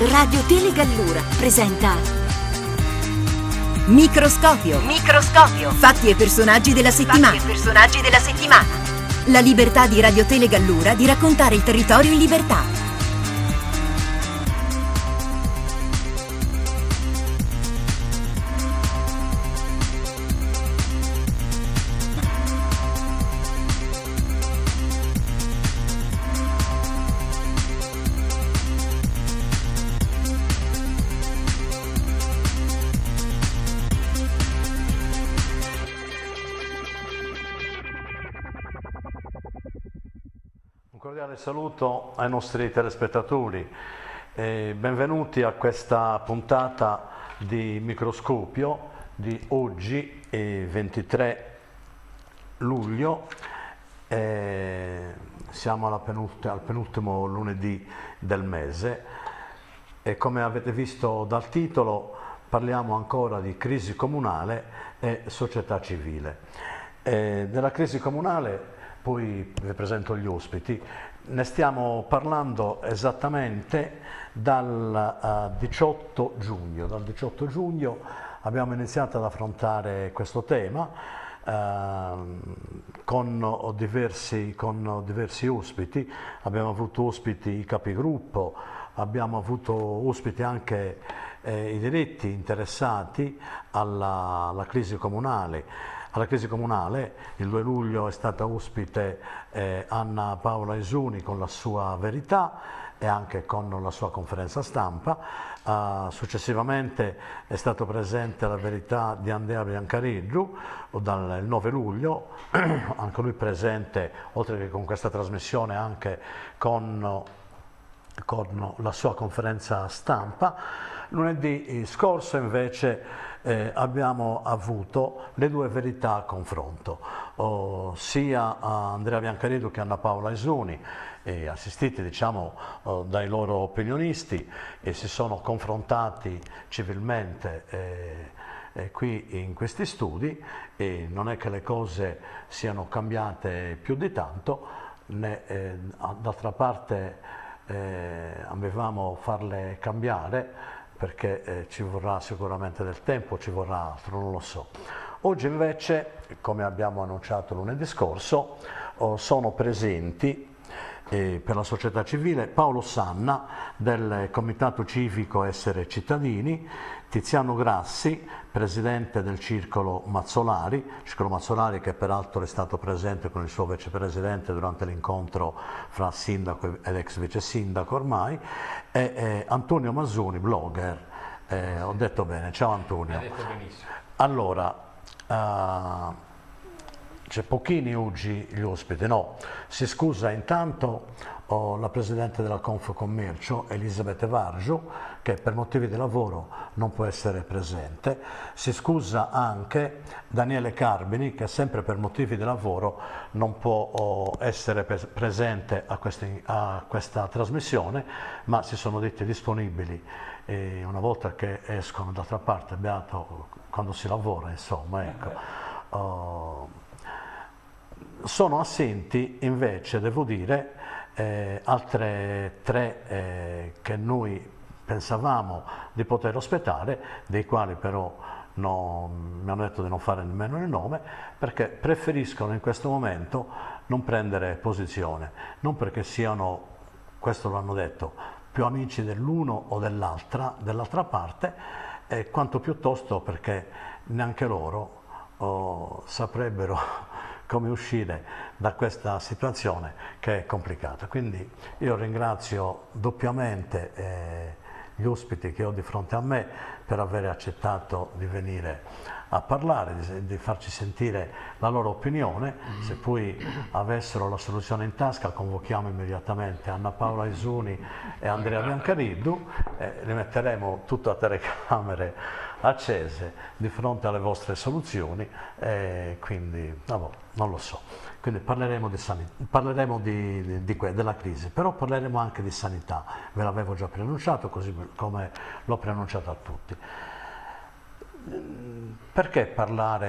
Radio Tele Gallura presenta Microscopio. Fatti e personaggi della settimana. La libertà di Radio Tele Gallura di raccontare il territorio in libertà. Saluto ai nostri telespettatori e benvenuti a questa puntata di Microscopio di oggi, 23 luglio. Siamo al penultimo lunedì del mese e, come avete visto dal titolo, parliamo ancora di crisi comunale e società civile. Della crisi comunale poi vi presento gli ospiti. Ne stiamo parlando esattamente dal 18 giugno. Dal 18 giugno abbiamo iniziato ad affrontare questo tema con diversi ospiti. Abbiamo avuto ospiti i capigruppo, abbiamo avuto ospiti anche i diretti interessati alla crisi comunale. Alla crisi comunale il 2 luglio è stata ospite Anna Paola Isuni con la sua Verità e anche con la sua conferenza stampa. Successivamente è stato presente la Verità di Andrea Biancareggiu dal 9 luglio, anche lui presente, oltre che con questa trasmissione, anche con la sua conferenza stampa. Lunedì scorso invece abbiamo avuto le due verità a confronto, sia Andrea Biancareggiu che Anna Paola Isuni, assistiti dai loro opinionisti, e si sono confrontati civilmente qui in questi studi, e non è che le cose siano cambiate più di tanto, d'altra parte avevamo farle cambiare perché ci vorrà sicuramente del tempo, ci vorrà altro, non lo so. Oggi invece, come abbiamo annunciato lunedì scorso, sono presenti per la società civile Paolo Sanna del Comitato Civico Essere Cittadini, Tiziano Grassi, presidente del Circolo Mazzolari che peraltro è stato presente con il suo vicepresidente durante l'incontro fra sindaco ed ex vice sindaco ormai, e Antonio Masuni, blogger. Ho detto bene, ciao Antonio. Hai detto benissimo. Allora, c'è pochini oggi gli ospiti, no, si scusa intanto la Presidente della Confcommercio, Elisabeth Vargiu, che per motivi di lavoro non può essere presente. Si scusa anche Daniele Carbini, che sempre per motivi di lavoro non può essere presente a questa trasmissione, ma si sono detti disponibili una volta che escono. D'altra parte, beato quando si lavora, insomma, ecco. Sono assenti invece, devo dire, altre tre che noi pensavamo di poter ospitare, dei quali però mi hanno detto di non fare nemmeno il nome, perché preferiscono in questo momento non prendere posizione, non perché siano, questo lo hanno detto, più amici dell'uno o dell'altra parte, quanto piuttosto perché neanche loro saprebbero come uscire da questa situazione che è complicata. Quindi io ringrazio doppiamente gli ospiti che ho di fronte a me per aver accettato di venire a parlare, di farci sentire la loro opinione. Se poi avessero la soluzione in tasca, convochiamo immediatamente Anna Paola Isuni e Andrea Biancareggiu, li metteremo tutto a telecamere accese di fronte alle vostre soluzioni, quindi non lo so. Quindi parleremo della crisi, però parleremo anche di sanità. Ve l'avevo già preannunciato, così come l'ho preannunciato a tutti. Perché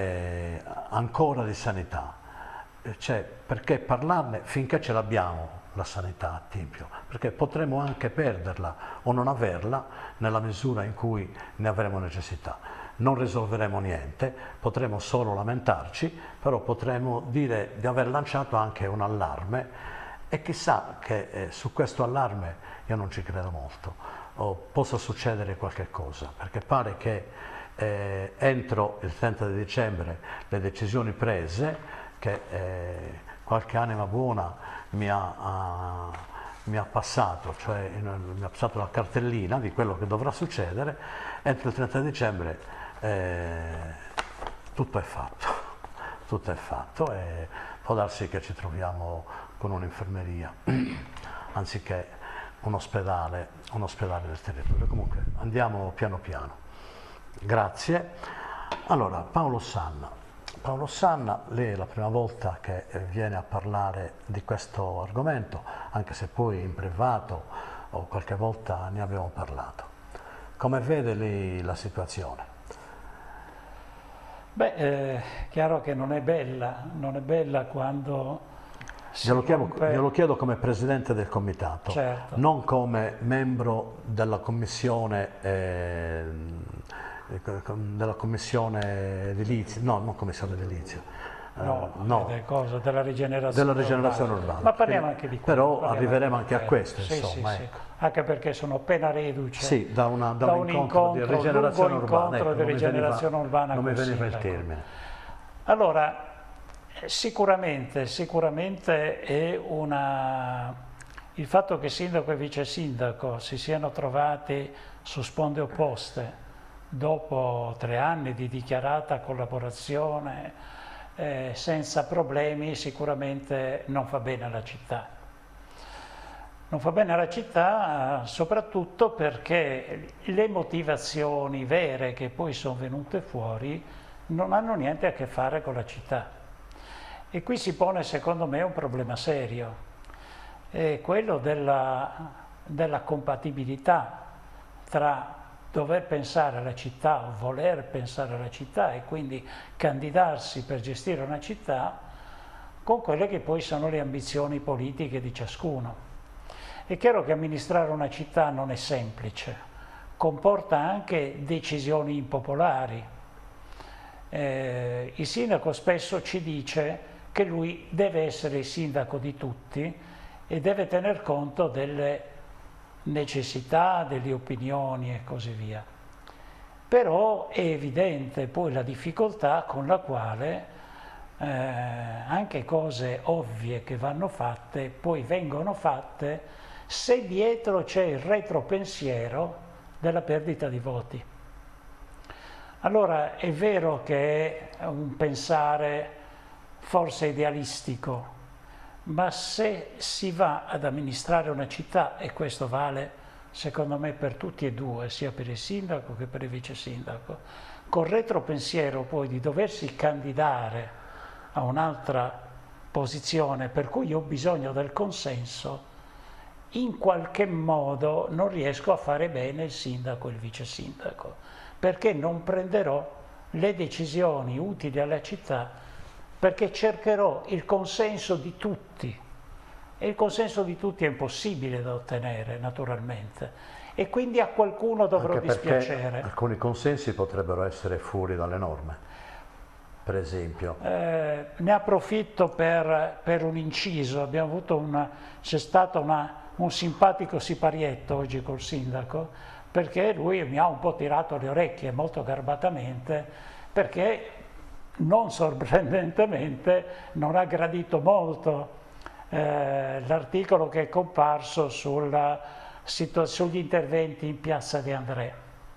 parlare ancora di sanità? Perché parlarne finché ce l'abbiamo, la sanità a Tempio, perché potremo anche perderla o non averla nella misura in cui ne avremo necessità. Non risolveremo niente, potremo solo lamentarci, però potremo dire di aver lanciato anche un allarme e chissà che su questo allarme io non ci credo molto, o possa succedere qualche cosa, perché pare che entro il 30 di dicembre le decisioni prese, che qualche anima buona mi ha passato, cioè mi ha passato la cartellina di quello che dovrà succedere, entro il 30 dicembre tutto è fatto e può darsi che ci troviamo con un'infermeria anziché un ospedale del territorio. Comunque andiamo piano piano. Grazie. Allora, Paolo Sanna, lei è la prima volta che viene a parlare di questo argomento, anche se poi in privato o qualche volta ne abbiamo parlato. Come vede lei la situazione? Beh, è chiaro che non è bella quando Glielo chiedo come presidente del comitato, certo, non come membro della commissione edilizia, no, non commissione edilizia, della rigenerazione urbana. Ma parliamo anche di quello. Però arriveremo anche a questo, insomma. Sì. Ecco. Anche perché sono appena reduce da un incontro di rigenerazione urbana. Ecco, di rigenerazione urbana. Non mi veniva il termine. Allora, sicuramente è il fatto che sindaco e vice sindaco si siano trovati su sponde opposte dopo 3 anni di dichiarata collaborazione senza problemi, sicuramente non fa bene alla città. Non fa bene alla città soprattutto perché le motivazioni vere che poi sono venute fuori non hanno niente a che fare con la città. E qui si pone secondo me un problema serio, quello della compatibilità tra dover pensare alla città o voler pensare alla città e quindi candidarsi per gestire una città con quelle che poi sono le ambizioni politiche di ciascuno. È chiaro che amministrare una città non è semplice, comporta anche decisioni impopolari. Il sindaco spesso ci dice che lui deve essere il sindaco di tutti e deve tener conto delle necessità, delle opinioni e così via. Però è evidente poi la difficoltà con la quale anche cose ovvie che vanno fatte poi vengono fatte se dietro c'è il retropensiero della perdita di voti. Allora è vero che è un pensare forse idealistico, ma se si va ad amministrare una città, e questo vale secondo me per tutti e due, sia per il sindaco che per il vice sindaco, col retropensiero poi di doversi candidare a un'altra posizione per cui io ho bisogno del consenso, in qualche modo non riesco a fare bene il sindaco e il vice sindaco, perché non prenderò le decisioni utili alla città, perché cercherò il consenso di tutti. E il consenso di tutti è impossibile da ottenere, naturalmente. E quindi a qualcuno dovrò dispiacere. Alcuni consensi potrebbero essere fuori dalle norme, per esempio. Ne approfitto per un inciso. Abbiamo avuto c'è stato un simpatico siparietto oggi col sindaco, perché lui mi ha un po' tirato le orecchie molto garbatamente, perché non sorprendentemente non ha gradito molto l'articolo che è comparso sugli interventi in piazza De André.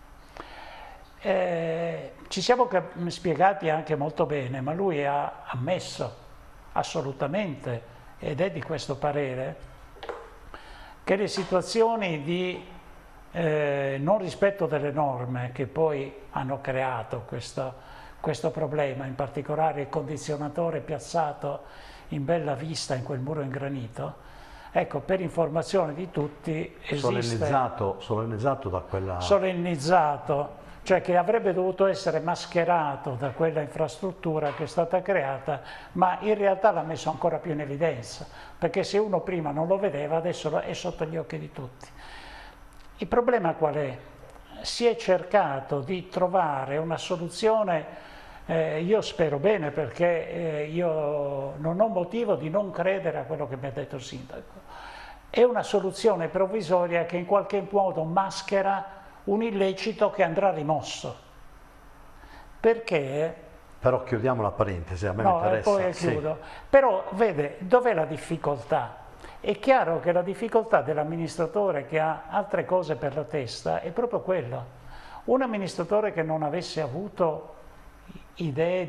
Ci siamo spiegati anche molto bene, ma lui ha ammesso assolutamente, ed è di questo parere, che le situazioni di non rispetto delle norme che poi hanno creato questo problema, in particolare il condizionatore piazzato in bella vista in quel muro in granito, Ecco, per informazione di tutti, esiste solennizzato da quella... Solennizzato, cioè che avrebbe dovuto essere mascherato da quella infrastruttura che è stata creata, ma in realtà l'ha messo ancora più in evidenza, perché se uno prima non lo vedeva, adesso è sotto gli occhi di tutti. Il problema qual è? Si è cercato di trovare una soluzione, io spero bene, perché io non ho motivo di non credere a quello che mi ha detto il sindaco. È una soluzione provvisoria che in qualche modo maschera un illecito che andrà rimosso. Perché? Però chiudiamo la parentesi, a me mi interessa. Poi chiudo. Sì. Però vede, dov'è la difficoltà? È chiaro che la difficoltà dell'amministratore che ha altre cose per la testa è proprio quella. Un amministratore che non avesse avuto idee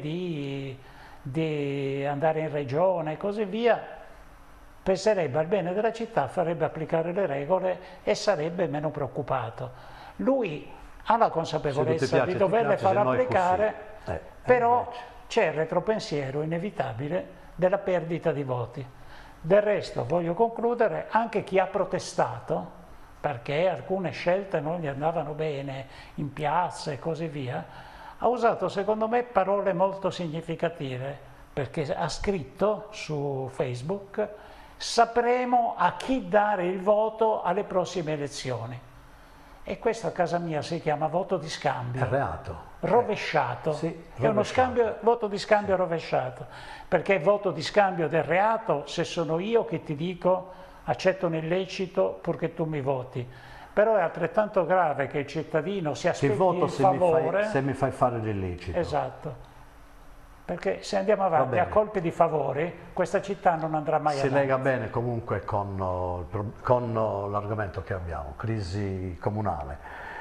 di andare in regione e così via, penserebbe al bene della città, farebbe applicare le regole e sarebbe meno preoccupato. Lui ha la consapevolezza di doverle far applicare, però c'è il retropensiero inevitabile della perdita di voti. Del resto, voglio concludere, anche chi ha protestato, perché alcune scelte non gli andavano bene in piazza e così via, ha usato secondo me parole molto significative, perché ha scritto su Facebook: sapremo a chi dare il voto alle prossime elezioni. E questo a casa mia si chiama voto di scambio. È reato. Rovesciato. Sì, è uno voto di scambio rovesciato. Perché voto di scambio del reato se sono io che ti dico accetto un illecito purché tu mi voti. Però è altrettanto grave che il cittadino si aspetti il favore. Se mi fai fare l'illecito. Esatto. Perché se andiamo avanti a colpi di favori, questa città non andrà mai avanti. Si lega bene comunque con l'argomento che abbiamo, crisi comunale.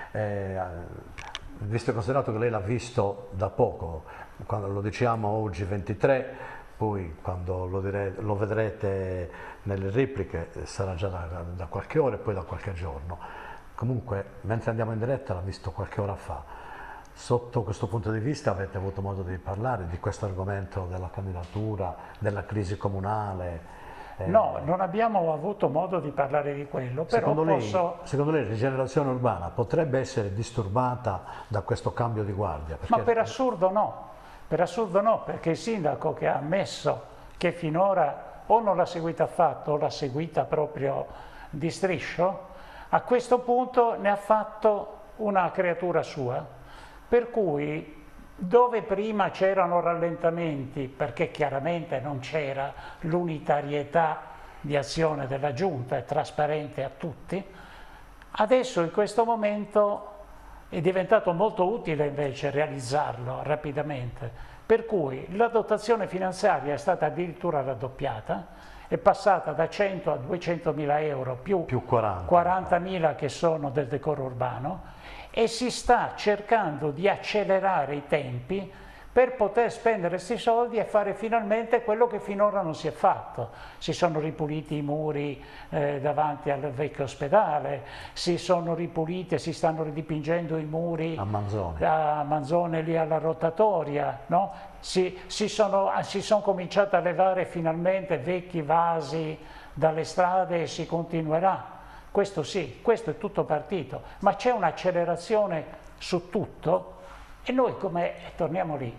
Visto e considerato che lei l'ha visto da poco, quando lo diciamo oggi 23, poi quando lo vedrete nelle repliche sarà già da qualche ora e poi da qualche giorno. Comunque, mentre andiamo in diretta l'ha visto qualche ora fa. Sotto questo punto di vista avete avuto modo di parlare di questo argomento della candidatura, della crisi comunale? No, non abbiamo avuto modo di parlare di quello, però secondo lei la rigenerazione urbana potrebbe essere disturbata da questo cambio di guardia? Ma per assurdo no, perché il sindaco che ha ammesso che finora o non l'ha seguita affatto o l'ha seguita proprio di striscio, a questo punto ne ha fatto una creatura sua. Per cui dove prima c'erano rallentamenti, perché chiaramente non c'era l'unitarietà di azione della Giunta, è trasparente a tutti, adesso in questo momento è diventato molto utile invece realizzarlo rapidamente, per cui la dotazione finanziaria è stata addirittura raddoppiata, è passata da 100 a 200 mila euro più 40 mila che sono del decoro urbano, e si sta cercando di accelerare i tempi per poter spendere questi soldi e fare finalmente quello che finora non si è fatto. Si sono ripuliti i muri davanti al vecchio ospedale, si sono ripuliti e si stanno ridipingendo i muri a Manzone lì alla rotatoria, no? si sono cominciati a levare finalmente vecchi vasi dalle strade e si continuerà. Questo sì, questo è tutto partito, ma c'è un'accelerazione su tutto e noi torniamo lì,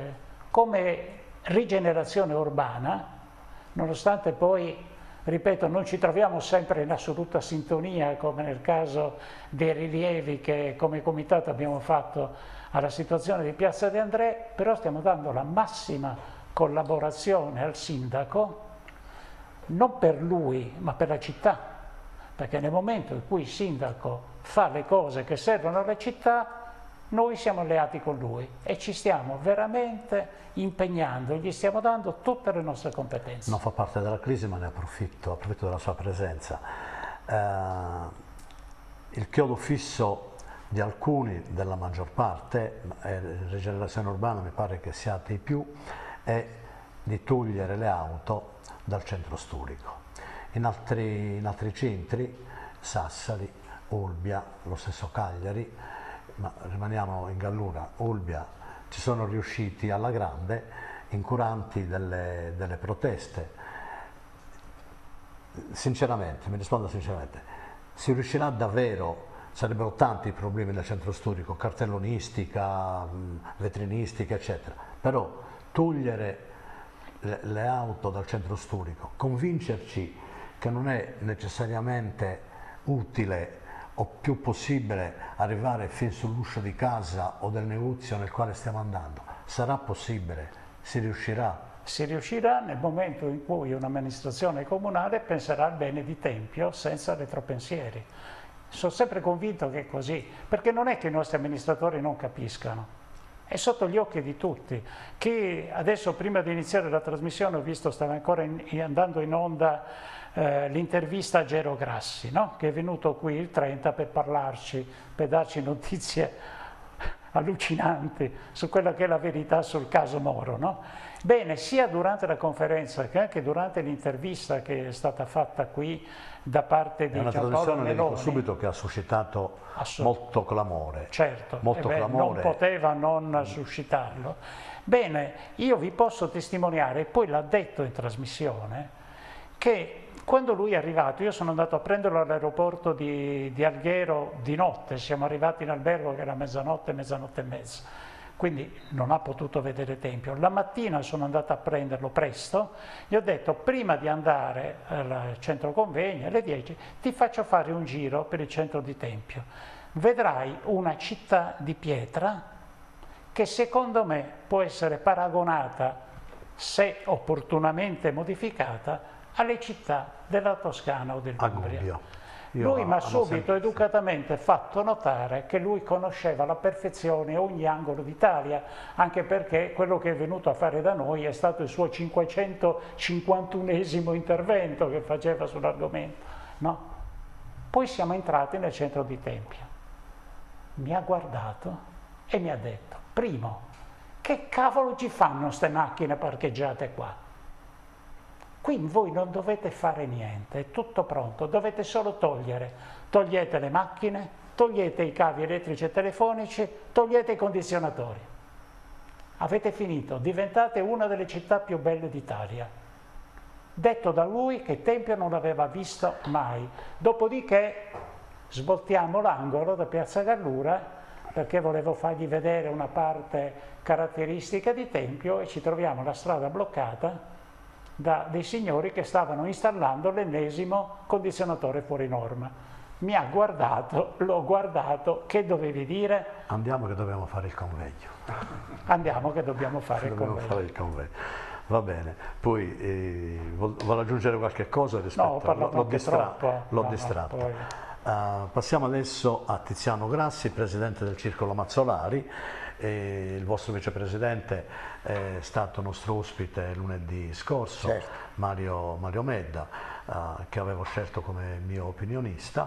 come rigenerazione urbana, nonostante poi, ripeto, non ci troviamo sempre in assoluta sintonia, come nel caso dei rilievi che come comitato abbiamo fatto alla situazione di Piazza De André, però stiamo dando la massima collaborazione al sindaco, non per lui, ma per la città. Perché nel momento in cui il sindaco fa le cose che servono alla città, noi siamo alleati con lui e ci stiamo veramente impegnando, gli stiamo dando tutte le nostre competenze. Non fa parte della crisi, ma ne approfitto della sua presenza. Il chiodo fisso di alcuni, della maggior parte, rigenerazione urbana mi pare che siate i più, è di togliere le auto dal centro storico. In altri centri, Sassari, Olbia, lo stesso Cagliari, ma rimaniamo in Gallura, Olbia, ci sono riusciti alla grande, incuranti delle proteste. sinceramente, mi rispondo sinceramente, si riuscirà davvero, sarebbero tanti i problemi nel centro storico, cartellonistica, vetrinistica, eccetera, però togliere le auto dal centro storico, convincerci che non è necessariamente utile o più possibile arrivare fin sull'uscio di casa o del negozio nel quale stiamo andando, sarà possibile, si riuscirà. Si riuscirà nel momento in cui un'amministrazione comunale penserà al bene di Tempio senza retropensieri. Sono sempre convinto che è così, perché non è che i nostri amministratori non capiscano, è sotto gli occhi di tutti. Che adesso, prima di iniziare la trasmissione, ho visto, stava ancora andando in onda l'intervista a Gero Grassi, no? Che è venuto qui il 30 per parlarci, per darci notizie allucinanti su quella che è la verità sul caso Moro, no? Bene, sia durante la conferenza che anche durante l'intervista che è stata fatta qui da parte di Giampaolo Meloni. Le dico subito che ha suscitato molto clamore. Certo, molto clamore. Non poteva non suscitarlo. Bene, io vi posso testimoniare, e poi l'ha detto in trasmissione, che quando lui è arrivato, io sono andato a prenderlo all'aeroporto di Alghero di notte, siamo arrivati in albergo che era mezzanotte e mezza, quindi non ha potuto vedere Tempio. La mattina sono andato a prenderlo presto, gli ho detto prima di andare al centro convegni alle 10 ti faccio fare un giro per il centro di Tempio, vedrai una città di pietra che secondo me può essere paragonata, se opportunamente modificata, alle città della Toscana o dell'Umbria. Lui mi ha subito educatamente fatto notare che lui conosceva alla perfezione ogni angolo d'Italia, anche perché quello che è venuto a fare da noi è stato il suo 551esimo intervento che faceva sull'argomento, no? Poi siamo entrati nel centro di Tempio. Mi ha guardato e mi ha detto: primo, che cavolo ci fanno ste macchine parcheggiate qua? Qui voi non dovete fare niente, è tutto pronto, dovete solo togliete le macchine, togliete i cavi elettrici e telefonici, togliete i condizionatori. Avete finito, diventate una delle città più belle d'Italia. Detto da lui che Tempio non l'aveva visto mai. Dopodiché svoltiamo l'angolo da Piazza Gallura, perché volevo fargli vedere una parte caratteristica di Tempio, e ci troviamo la strada bloccata da dei signori che stavano installando l'ennesimo condizionatore fuori norma. Mi ha guardato, l'ho guardato, che dovevi dire? Andiamo che dobbiamo fare il convegno. Andiamo che dobbiamo fare il convegno. Va bene, poi vuole aggiungere qualche cosa rispetto l'ho distratto. Passiamo adesso a Tiziano Grassi, presidente del Circolo Mazzolari. Il vostro vicepresidente è stato nostro ospite lunedì scorso, certo. Mario Medda, che avevo scelto come mio opinionista.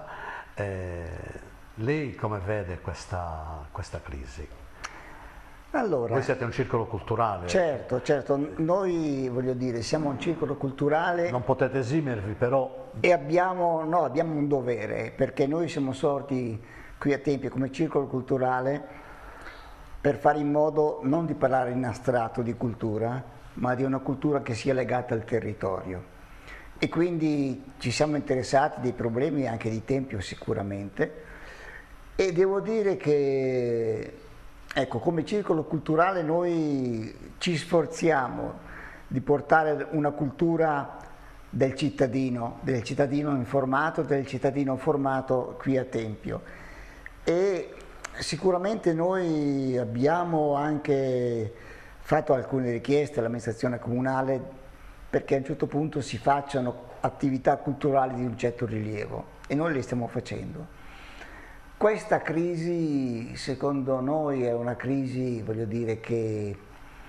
Lei come vede questa crisi? Allora, voi siete un circolo culturale. Certo, noi voglio dire, siamo un circolo culturale. Non potete esimervi però. E abbiamo un dovere, perché noi siamo sorti qui a Tempio come circolo culturale per fare in modo non di parlare in astratto di cultura, ma di una cultura che sia legata al territorio. E quindi ci siamo interessati dei problemi anche di Tempio sicuramente, e devo dire che, ecco, come circolo culturale noi ci sforziamo di portare una cultura del cittadino informato, del cittadino formato qui a Tempio. E sicuramente noi abbiamo anche fatto alcune richieste all'amministrazione comunale perché a un certo punto si facciano attività culturali di un certo rilievo, e noi le stiamo facendo. Questa crisi secondo noi è una crisi, voglio dire, che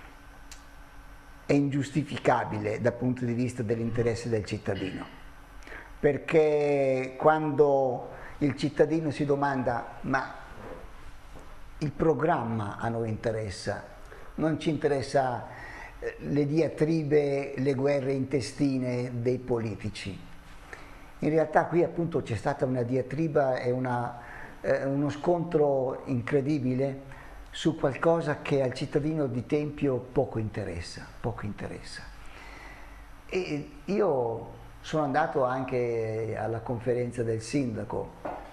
è ingiustificabile dal punto di vista dell'interesse del cittadino, perché quando il cittadino si domanda ma il programma a noi interessa, non ci interessa le diatribe, le guerre intestine dei politici. In realtà qui appunto c'è stata una diatriba e uno scontro incredibile su qualcosa che al cittadino di Tempio poco interessa. E io sono andato anche alla conferenza del sindaco.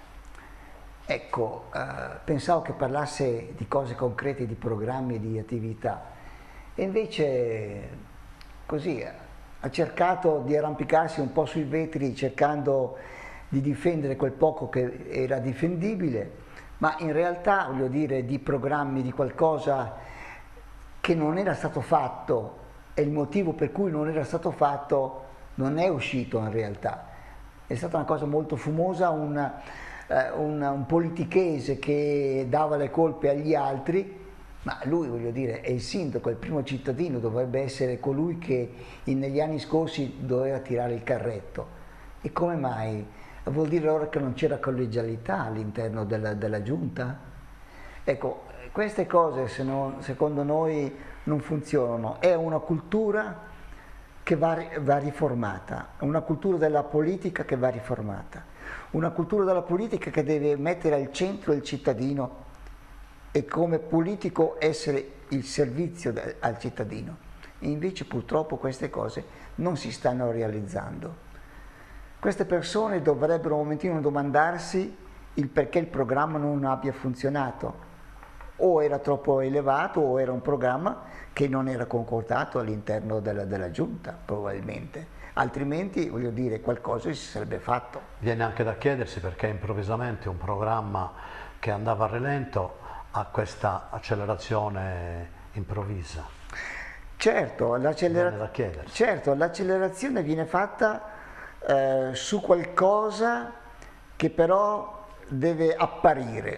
Ecco, pensavo che parlasse di cose concrete, di programmi, di attività, e invece così ha cercato di arrampicarsi un po' sui vetri cercando di difendere quel poco che era difendibile, ma in realtà, voglio dire, di programmi, di qualcosa che non era stato fatto, e il motivo per cui non era stato fatto non è uscito in realtà. È stata una cosa molto fumosa, un politichese che dava le colpe agli altri, ma lui, voglio dire, è il sindaco, è il primo cittadino, dovrebbe essere colui che negli anni scorsi doveva tirare il carretto. E come mai? Vuol dire allora che non c'era collegialità all'interno della giunta? Ecco, queste cose secondo noi non funzionano. È una cultura che va riformata, una cultura della politica che va riformata, una cultura della politica che deve mettere al centro il cittadino e come politico essere il servizio al cittadino. E invece purtroppo queste cose non si stanno realizzando. Queste persone dovrebbero un momentino domandarsi il perché il programma non abbia funzionato. O era troppo elevato o era un programma che non era concordato all'interno della giunta, probabilmente. Altrimenti, voglio dire, qualcosa si sarebbe fatto. Viene anche da chiedersi perché improvvisamente un programma che andava a rilento ha questa accelerazione improvvisa. Certo, l'accelerazione viene fatta su qualcosa che però deve apparire,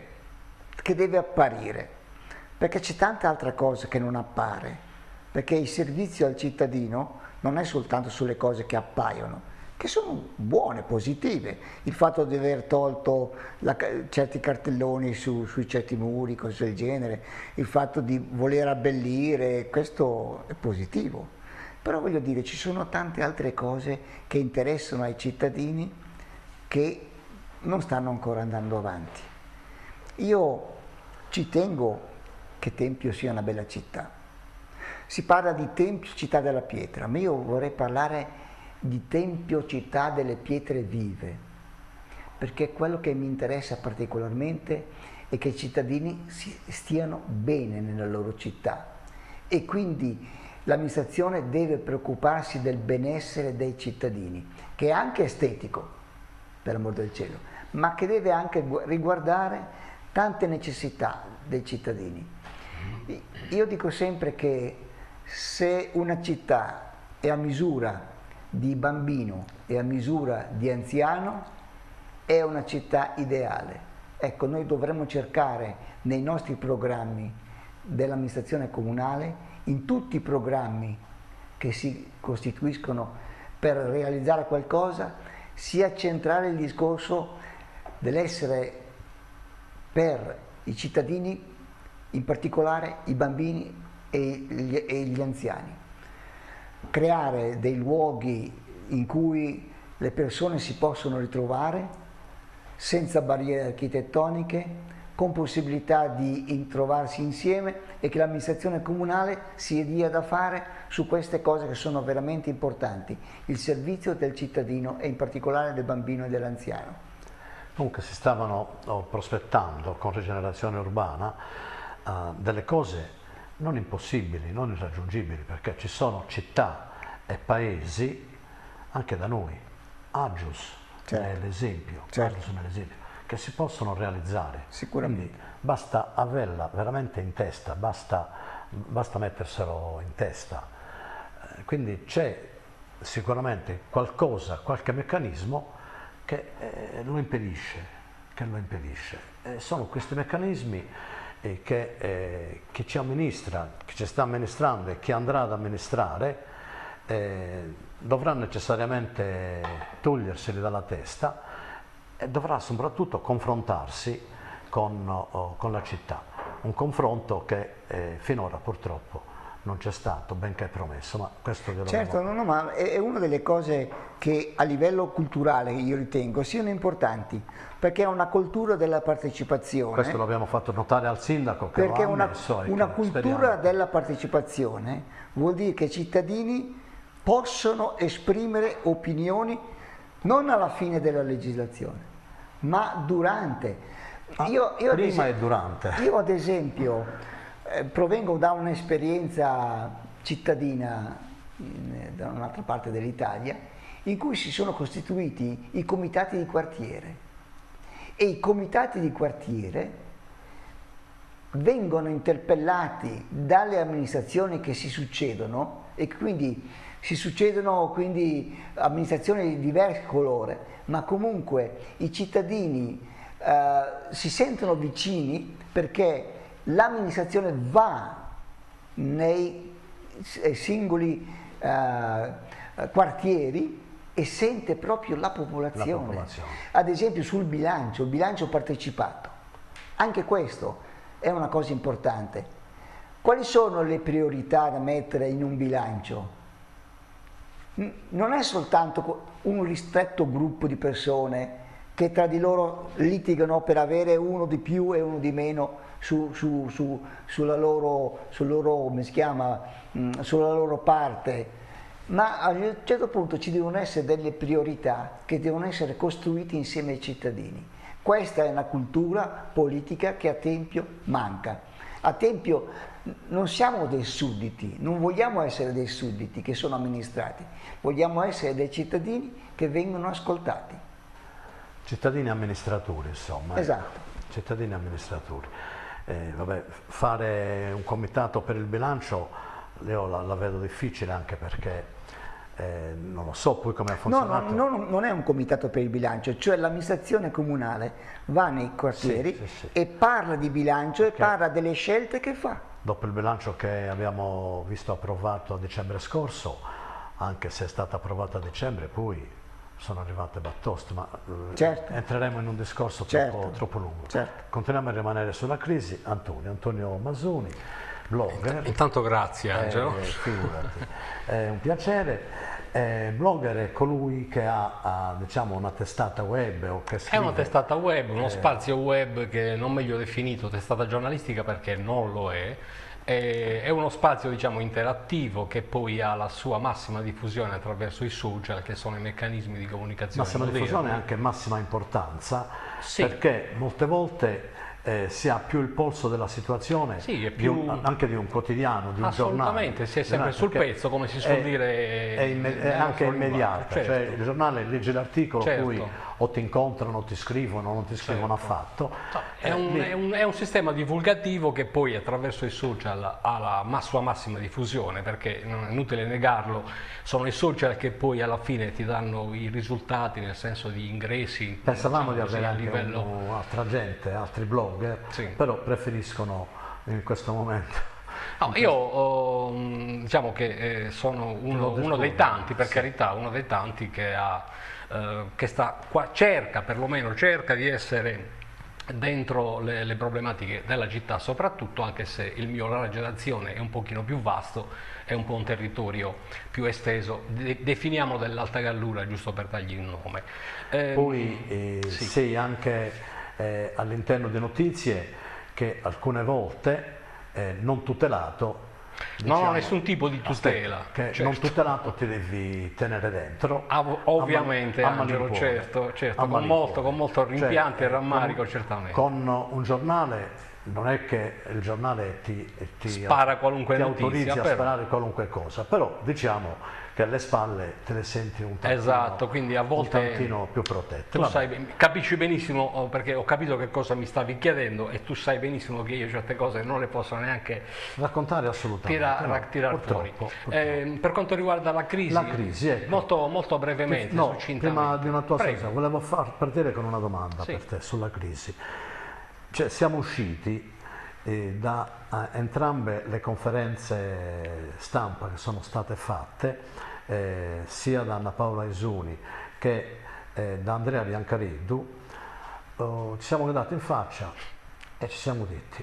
perché c'è tanta altra cosa che non appare, perché il servizio al cittadino non è soltanto sulle cose che appaiono, che sono buone, positive, il fatto di aver tolto certi cartelloni sui certi muri, cose del genere, il fatto di voler abbellire, questo è positivo. Però voglio dire, ci sono tante altre cose che interessano ai cittadini che non stanno ancora andando avanti. Io ci tengo che Tempio sia una bella città. Si parla di Tempio città della pietra, ma io vorrei parlare di Tempio città delle pietre vive, perché quello che mi interessa particolarmente è che i cittadini stiano bene nella loro città e quindi l'amministrazione deve preoccuparsi del benessere dei cittadini, che è anche estetico, per l'amor del cielo, ma che deve anche riguardare tante necessità dei cittadini. Io dico sempre che se una città è a misura di bambino e a misura di anziano, è una città ideale. Ecco, noi dovremmo cercare nei nostri programmi dell'amministrazione comunale, in tutti i programmi che si costituiscono per realizzare qualcosa, sia centrare il discorso dell'essere per i cittadini, in particolare i bambini e gli anziani. Creare dei luoghi in cui le persone si possono ritrovare senza barriere architettoniche, con possibilità di trovarsi insieme e che l'amministrazione comunale si dia da fare su queste cose che sono veramente importanti, il servizio del cittadino e in particolare del bambino e dell'anziano. Comunque si stavano prospettando con rigenerazione urbana delle cose non impossibili, non irraggiungibili, perché ci sono città e paesi, anche da noi, Agius è l'esempio, che si possono realizzare. Sicuramente. Quindi basta averla veramente in testa, basta metterselo in testa. Quindi c'è sicuramente qualcosa, qualche meccanismo che lo impedisce. Sono questi meccanismi che ci amministra, che ci sta amministrando e che andrà ad amministrare, dovrà necessariamente toglierseli dalla testa e dovrà soprattutto confrontarsi con la città, un confronto che finora purtroppo non c'è stato, benché promesso, ma questo glielo certo, ma è una delle cose che a livello culturale io ritengo siano importanti, perché è una cultura della partecipazione. Questo l'abbiamo fatto notare al sindaco, che perché una cultura della partecipazione vuol dire che i cittadini possono esprimere opinioni non alla fine della legislazione, ma durante. Prima e durante. Io ad esempio provengo da un'esperienza cittadina da un'altra parte dell'Italia, in cui si sono costituiti i comitati di quartiere, e i comitati di quartiere vengono interpellati dalle amministrazioni che si succedono, e quindi si succedono amministrazioni di diverso colore, ma comunque i cittadini si sentono vicini, perché l'amministrazione va nei singoli quartieri e sente proprio la popolazione. Ad esempio sul bilancio, il bilancio partecipato, anche questo è una cosa importante. Quali sono le priorità da mettere in un bilancio? Non è soltanto un ristretto gruppo di persone che tra di loro litigano per avere uno di più e uno di meno sulla loro parte, ma a un certo punto ci devono essere delle priorità che devono essere costruite insieme ai cittadini. Questa è una cultura politica che a Tempio manca. A Tempio non siamo dei sudditi, non vogliamo essere dei sudditi che sono amministrati, vogliamo essere dei cittadini che vengono ascoltati. Cittadini amministratori, insomma. Esatto. Cittadini amministratori. Vabbè, fare un comitato per il bilancio io la vedo difficile, anche perché non lo so poi come ha funzionato. Non è un comitato per il bilancio, cioè l'amministrazione comunale va nei quartieri e parla di bilancio e parla delle scelte che fa. Dopo il bilancio che abbiamo visto approvato a dicembre scorso, anche se è stato approvato a dicembre, poi sono arrivate batoste, ma entreremo in un discorso troppo lungo. Continuiamo a rimanere sulla crisi. Antonio Masoni, blogger. Intanto grazie Angelo. Figurati. È un piacere. Blogger è colui che ha diciamo una testata web o che scrive. È una testata web, uno spazio web che non meglio definito testata giornalistica, perché non lo è. È uno spazio, diciamo, interattivo, che poi ha la sua massima diffusione attraverso i social, che sono i meccanismi di comunicazione massima moderni. Diffusione e anche massima importanza, perché molte volte si ha più il polso della situazione, anche di un quotidiano, di un giornale. Assolutamente, si è sempre sul pezzo, come si suol dire. È anche immediata, cioè il giornale legge l'articolo, poi o ti incontrano, o ti scrivono, o non ti scrivono affatto. È un sistema divulgativo che poi attraverso i social ha la sua massima diffusione, perché non è inutile negarlo, sono i social che poi alla fine ti danno i risultati, nel senso di ingressi. Pensavamo di avere anche altra gente, altri blogger, però preferiscono in questo momento. No, io diciamo che sono uno dei tanti, per carità, uno dei tanti che sta qua, perlomeno cerca di essere dentro le problematiche della città, soprattutto, anche se il mio raggio d'azione è un pochino più vasto, è un po' un territorio più esteso, definiamo dell'Alta Gallura, giusto per dargli un nome. Poi sei anche all'interno di notizie che alcune volte non tutelato. Diciamo, no, nessun tipo di tutela. Che non tutelato ti devi tenere dentro. Ovviamente, Angelo, certo, con molto rimpianto e rammarico, certamente. Con un giornale non è che il giornale ti spara qualunque notizia, autorizzi a sparare qualunque cosa, però diciamo che alle spalle te le senti un tantino, esatto, quindi a volte un tantino più protette. Tu capisci benissimo, perché ho capito che cosa mi stavi chiedendo, e tu sai benissimo che io certe cose non le posso neanche raccontare assolutamente, tirare fuori. Per quanto riguarda la crisi, ecco. molto brevemente, prima di una tua cosa, volevo partire con una domanda per te sulla crisi. Cioè, siamo usciti da entrambe le conferenze stampa che sono state fatte, sia da Anna Paola Isuni che da Andrea Biancariddu. Ci siamo guardati in faccia e ci siamo detti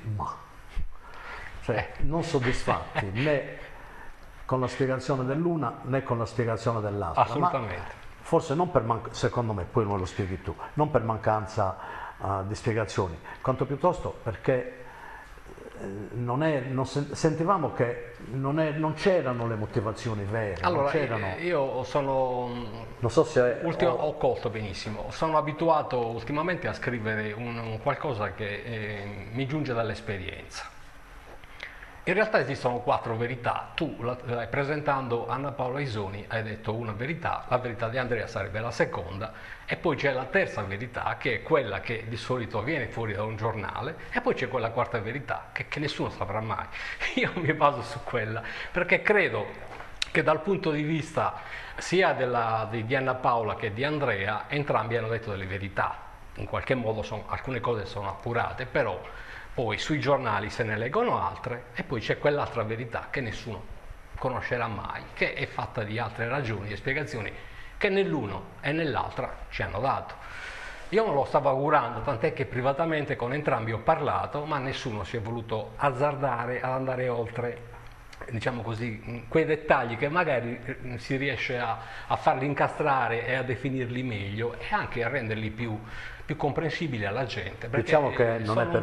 non soddisfatti né con la spiegazione dell'una né con la spiegazione dell'altra. Assolutamente. Forse non per secondo me, poi non lo spieghi tu, non per mancanza di spiegazioni, quanto piuttosto perché sentivamo che non c'erano le motivazioni vere. Allora, non io sono, non so se ho colto benissimo, sono abituato ultimamente a scrivere un qualcosa che mi giunge dall'esperienza. In realtà esistono 4 verità, tu presentando Anna Paola Isoni hai detto una verità, la verità di Andrea sarebbe la seconda, e poi c'è la terza verità che è quella che di solito viene fuori da un giornale, e poi c'è quella quarta verità che nessuno saprà mai. Io mi baso su quella perché credo che dal punto di vista sia di Anna Paola che di Andrea entrambi hanno detto delle verità, in qualche modo alcune cose sono appurate, però poi sui giornali se ne leggono altre, e poi c'è quell'altra verità che nessuno conoscerà mai, che è fatta di altre ragioni e spiegazioni che nell'uno e nell'altra ci hanno dato. Io non lo stavo augurando, tant'è che privatamente con entrambi ho parlato, ma nessuno si è voluto azzardare ad andare oltre, diciamo così, quei dettagli che magari si riesce a farli incastrare e a definirli meglio e anche a renderli più comprensibili alla gente. Diciamo che non è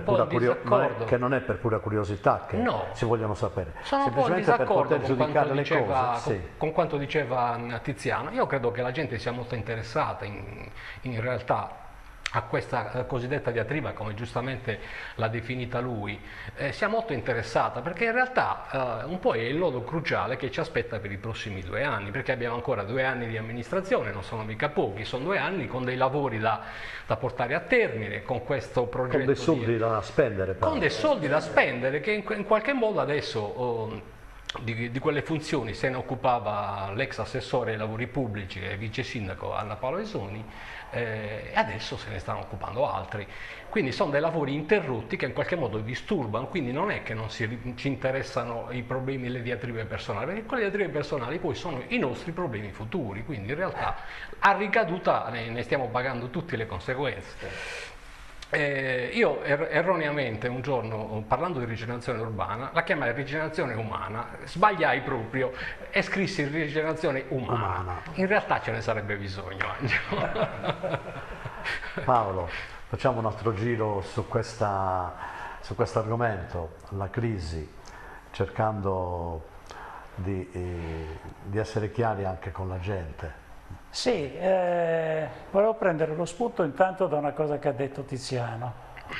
per pura curiosità che si vogliono sapere, sono semplicemente per poter giudicare le cose. Con quanto diceva Tiziano, io credo che la gente sia molto interessata in realtà a questa cosiddetta diatriba, come giustamente l'ha definita lui, sia molto interessata, perché in realtà un po' è il nodo cruciale che ci aspetta per i prossimi 2 anni, perché abbiamo ancora 2 anni di amministrazione, non sono mica pochi, sono 2 anni con dei lavori da portare a termine, con questo progetto. Con dei soldi da spendere. Con dei soldi da spendere che in qualche modo adesso... Di quelle funzioni se ne occupava l'ex assessore ai lavori pubblici e vice sindaco Anna Paola Isoni, e adesso se ne stanno occupando altri, quindi sono dei lavori interrotti che in qualche modo disturbano, quindi non è che non ci interessano i problemi e le diatribe personali, perché quelle diatribe personali poi sono i nostri problemi futuri, quindi in realtà a ricaduta ne stiamo pagando tutte le conseguenze. Io erroneamente un giorno, parlando di rigenerazione urbana, la chiamai rigenerazione umana, sbagliai proprio e scrissi rigenerazione umana. In realtà ce ne sarebbe bisogno, Angelo. Paolo, facciamo un altro giro su questo argomento, la crisi, cercando di essere chiari anche con la gente. Sì, volevo prendere lo spunto intanto da una cosa che ha detto Tiziano,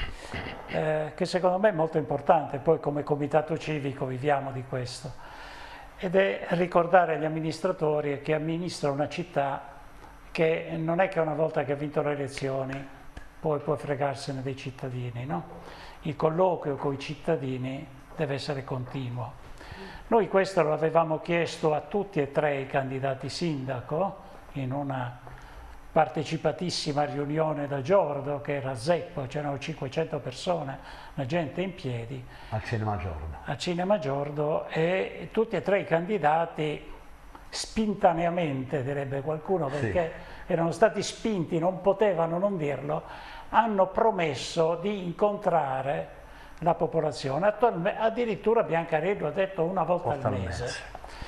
che secondo me è molto importante, poi come comitato civico viviamo di questo, ed è ricordare agli amministratori che amministra una città che non è che una volta che ha vinto le elezioni poi può fregarsene dei cittadini, no? Il colloquio con i cittadini deve essere continuo. Noi questo lo avevamo chiesto a tutti e 3 i candidati sindaco, in una partecipatissima riunione da Giordo, che era zeppo, c'erano 500 persone, la gente in piedi. Al Cinema Giordo. Al Cinema Giordo, e tutti e 3 i candidati, spintaneamente direbbe qualcuno, perché erano stati spinti, non potevano non dirlo, hanno promesso di incontrare la popolazione. Addirittura Biancarello ha detto una volta al mese.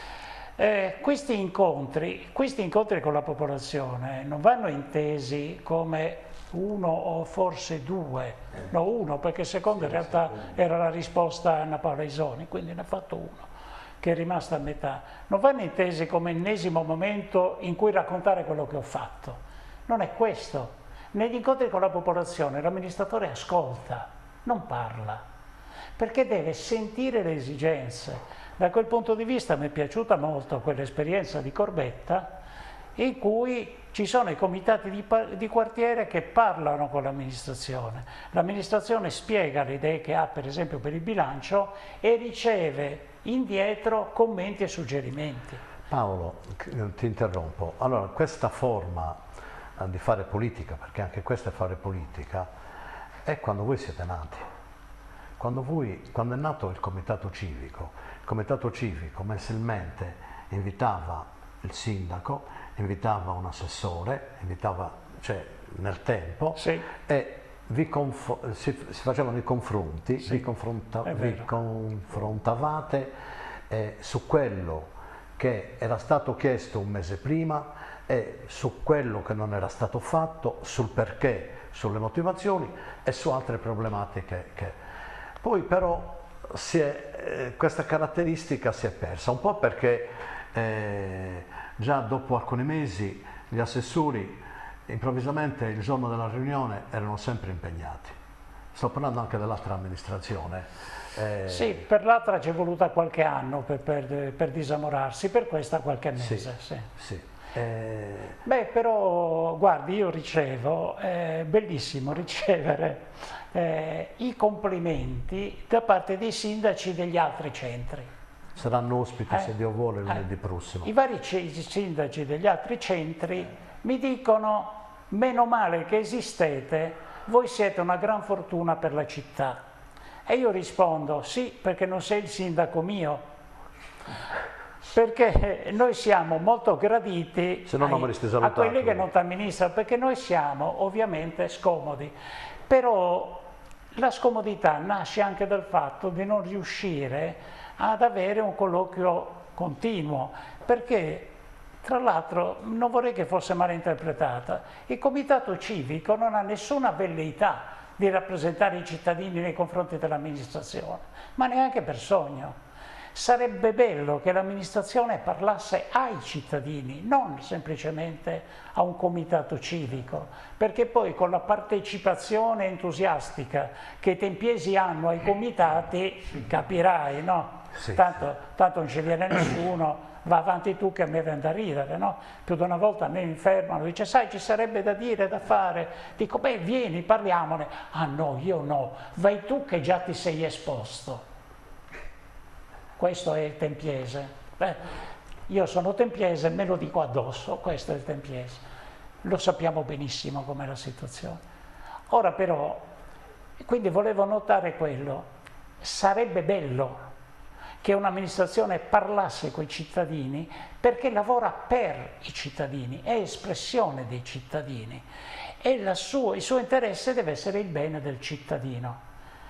Questi incontri con la popolazione non vanno intesi come 1 o forse 2, no 1, perché secondo in realtà era la risposta a Anna Paola Isoni, quindi ne ha fatto 1, che è rimasta a metà. Non vanno intesi come ennesimo momento in cui raccontare quello che ho fatto, non è questo. Negli incontri con la popolazione l'amministratore ascolta, non parla, perché deve sentire le esigenze. Da quel punto di vista mi è piaciuta molto quell'esperienza di Corbetta, in cui ci sono i comitati di quartiere che parlano con l'amministrazione. L'amministrazione spiega le idee che ha, per esempio per il bilancio, e riceve indietro commenti e suggerimenti. Paolo, ti interrompo. Allora, questa forma di fare politica, perché anche questo è fare politica, è quando voi siete nati. Quando è nato il comitato civico mensilmente invitava il sindaco, invitava un assessore, cioè nel tempo, e si facevano i confronti, vi confrontavate su quello che era stato chiesto un mese prima e su quello che non era stato fatto, sul perché, sulle motivazioni e su altre problematiche. Poi però questa caratteristica si è persa, un po' perché già dopo alcuni mesi gli assessori improvvisamente il giorno della riunione erano sempre impegnati. Sto parlando anche dell'altra amministrazione. Sì, per l'altra ci è voluta qualche anno per disamorarsi, per questa qualche mese. Sì, sì. Beh, però guardi, io ricevo, è bellissimo ricevere i complimenti da parte dei sindaci degli altri centri. Saranno ospiti, se Dio vuole, lunedì prossimo. I vari sindaci degli altri centri mi dicono: meno male che esistete, voi siete una gran fortuna per la città. E io rispondo: sì, perché non sei il sindaco mio. Perché noi siamo molto graditi a quelli che non ti amministrano, perché noi siamo ovviamente scomodi, però la scomodità nasce anche dal fatto di non riuscire ad avere un colloquio continuo, perché tra l'altro non vorrei che fosse mal interpretata, il comitato civico non ha nessuna velleità di rappresentare i cittadini nei confronti dell'amministrazione, ma neanche per sogno. Sarebbe bello che l'amministrazione parlasse ai cittadini, non semplicemente a un comitato civico, perché poi con la partecipazione entusiastica che i tempiesi hanno ai comitati, capirai, no? Sì. Tanto non ci viene nessuno, va avanti tu che a me viene da ridere, no? Più di una volta a me mi fermano, dice: sai, ci sarebbe da dire, da fare. Dico: beh, vieni, parliamone. Ah no, io no, vai tu che già ti sei esposto. Questo è il tempiese. Io sono tempiese, me lo dico addosso, questo è il tempiese. Lo sappiamo benissimo com'è la situazione. Ora però, quindi volevo notare quello, sarebbe bello che un'amministrazione parlasse con i cittadini, perché lavora per i cittadini, è espressione dei cittadini e il suo interesse deve essere il bene del cittadino.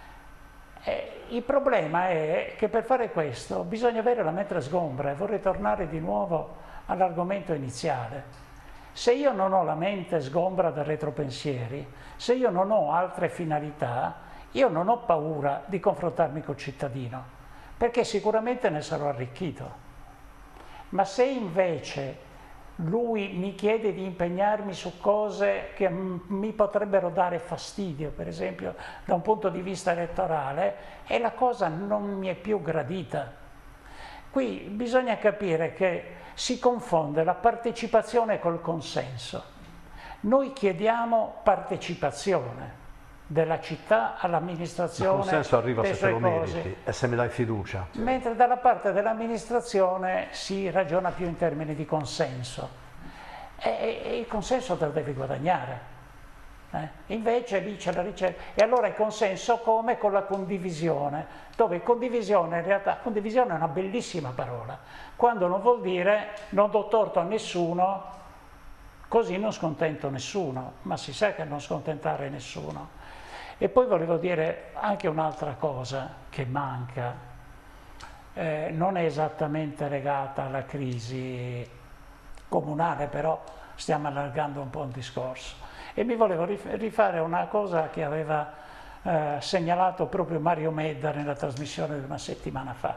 Il problema è che per fare questo bisogna avere la mente sgombra, e vorrei tornare di nuovo all'argomento iniziale. Se io non ho la mente sgombra da retropensieri, se io non ho altre finalità, io non ho paura di confrontarmi col cittadino, perché sicuramente ne sarò arricchito. Ma se invece lui mi chiede di impegnarmi su cose che mi potrebbero dare fastidio, per esempio da un punto di vista elettorale, e la cosa non mi è più gradita. Qui bisogna capire che si confonde la partecipazione col consenso. Noi chiediamo partecipazione della città all'amministrazione. Il consenso arriva se te lo meriti e se mi dai fiducia. Mentre dalla parte dell'amministrazione si ragiona più in termini di consenso. E il consenso te lo devi guadagnare. Invece lì c'è la ricerca. E allora il consenso come? Con la condivisione, dove condivisione in realtà, condivisione è una bellissima parola, quando non vuol dire non do torto a nessuno, così non scontento nessuno, ma si sa che non scontentare nessuno. E poi volevo dire anche un'altra cosa che manca, non è esattamente legata alla crisi comunale, però stiamo allargando un po' il discorso. E mi volevo rifare una cosa che aveva segnalato proprio Mario Medda nella trasmissione di una settimana fa.